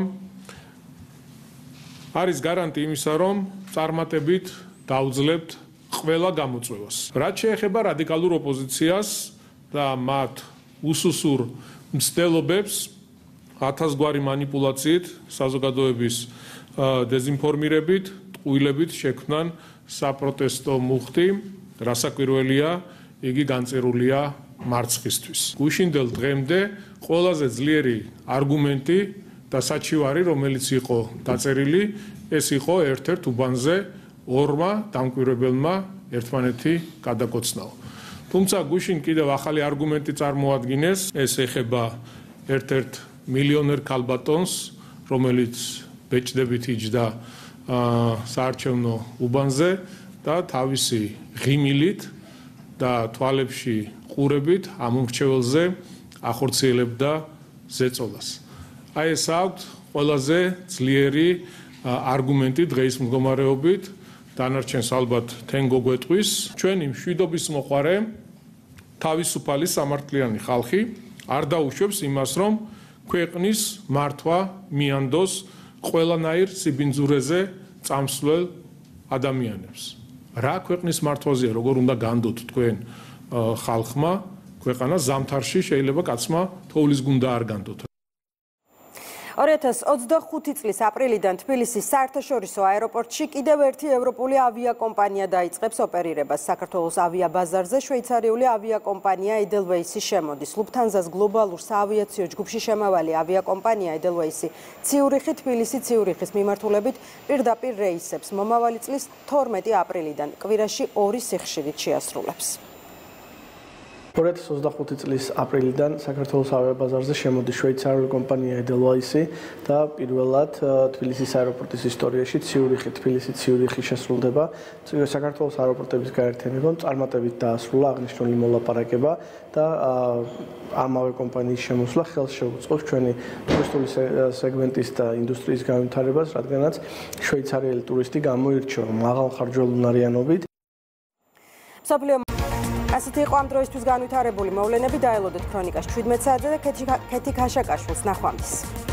არის გარანტი იმისა, რომ წარმატებით დავძლებთ ყველა გამოწვევას. რაც შეეხება რადიკალურ ოპოზიციას და მათ უსუსურ მცდელობებს, ათასგვარი манипуляციით, საზოგადოების დეზინფორმირებით, ტყუილებით შექმნან საპროტესტო მუხტი, რასაკვირველია, იგი განწერულია მარცხისთვის. გუშინდელ დღემდე ყველაზე ძლიერი არგუმენტი და საჩივარი, რომელიც იყო დაწერილი, ეს იყო ერთ-ერთ უბანზე ორმა დამკვირვებელმა ერთმანეთი გადაკოცნაო. თუმცა გუშინ კიდევ ახალი არგუმენტი წარმოადგინეს, ეს ეხება ერთ-ერთ მილიონერ ქალბატონს, რომელიც ბეჭდებით იჯდა საარჩევნო უბანზე და თავისი ღიმილით და თვალებში ყურებით ამ მომრჩეველზე ახორციელებდა ზეწოლას. აი ეს აქვს ყველაზე ძლიერი არგუმენტი დღეის მდგომარეობით, დანარჩენს ალბათ თენგო გვეტყვის. ჩვენი მშვიდობის მოყვარე თავისუფალი სამართლიანი ხალხი არ დაუშვებს იმას, რომ ქვეყნის მართვა მიანდოს ყველანაირ სიბინძურეზე წამსვლელ ადამიანებს. რა ქვეყნის მართვაზეა, როგორ უნდა განდოთ თქვენ ხალხმა, ქვეყანა ზამთარში შეიძლება კაცმა თოვლის გუნდა არ განდოთ. 2025 წლის აპრილიდან თბილისის საერთაშორისო აეროპორტში კიდევ ერთი ევროპული ავიაკომპანია დაიწყებს ოპერირებას. საქართველოს ავიაბაზარზე შვეიცარიული ავიაკომპანია Edelweiss შემოდის. Lufthansa-ს გლობალურ საავიაციო ჯგუფში შემავალი ავიაკომპანია Edelweiss ციურიხი, თბილისი, ციურიხის მიმართულებით პირდაპირ რეისებს მომავალი წლის 12 აპრილიდან კვირაში 2 სიხშირით შეასრულებს. 2025 წლის აპრილიდან საქართველოს ავიაბაზარზე შემოდის შვეიცარიული კომპანია Edelweiss და პირველად თბილისის აეროპორტის ისტორიაში ციურიხი, თბილისი, ციურიხი შესრულდება. საქართველოს აეროპორტების გაერთიანებამ წარმატებით დაასრულა აღნიშნული მოლაპარაკება და ამ ავიაკომპანიის შემოსვლა ხელს შეუწყობს ჩვენი ტურისტული სეგმენტის და ინდუსტრიის განვითარებას, რადგანაც შვეიცარიელი ტურისტი გამოირჩევა მაღალხარჯვულნარიანობით. ასეთი იყო ამ დროისთვის განვითარებული მოვლენები. დაელოდეთ ქრონიკას 17 საათზე და ქეთი ქაშაკაშვილს ნახვამდის.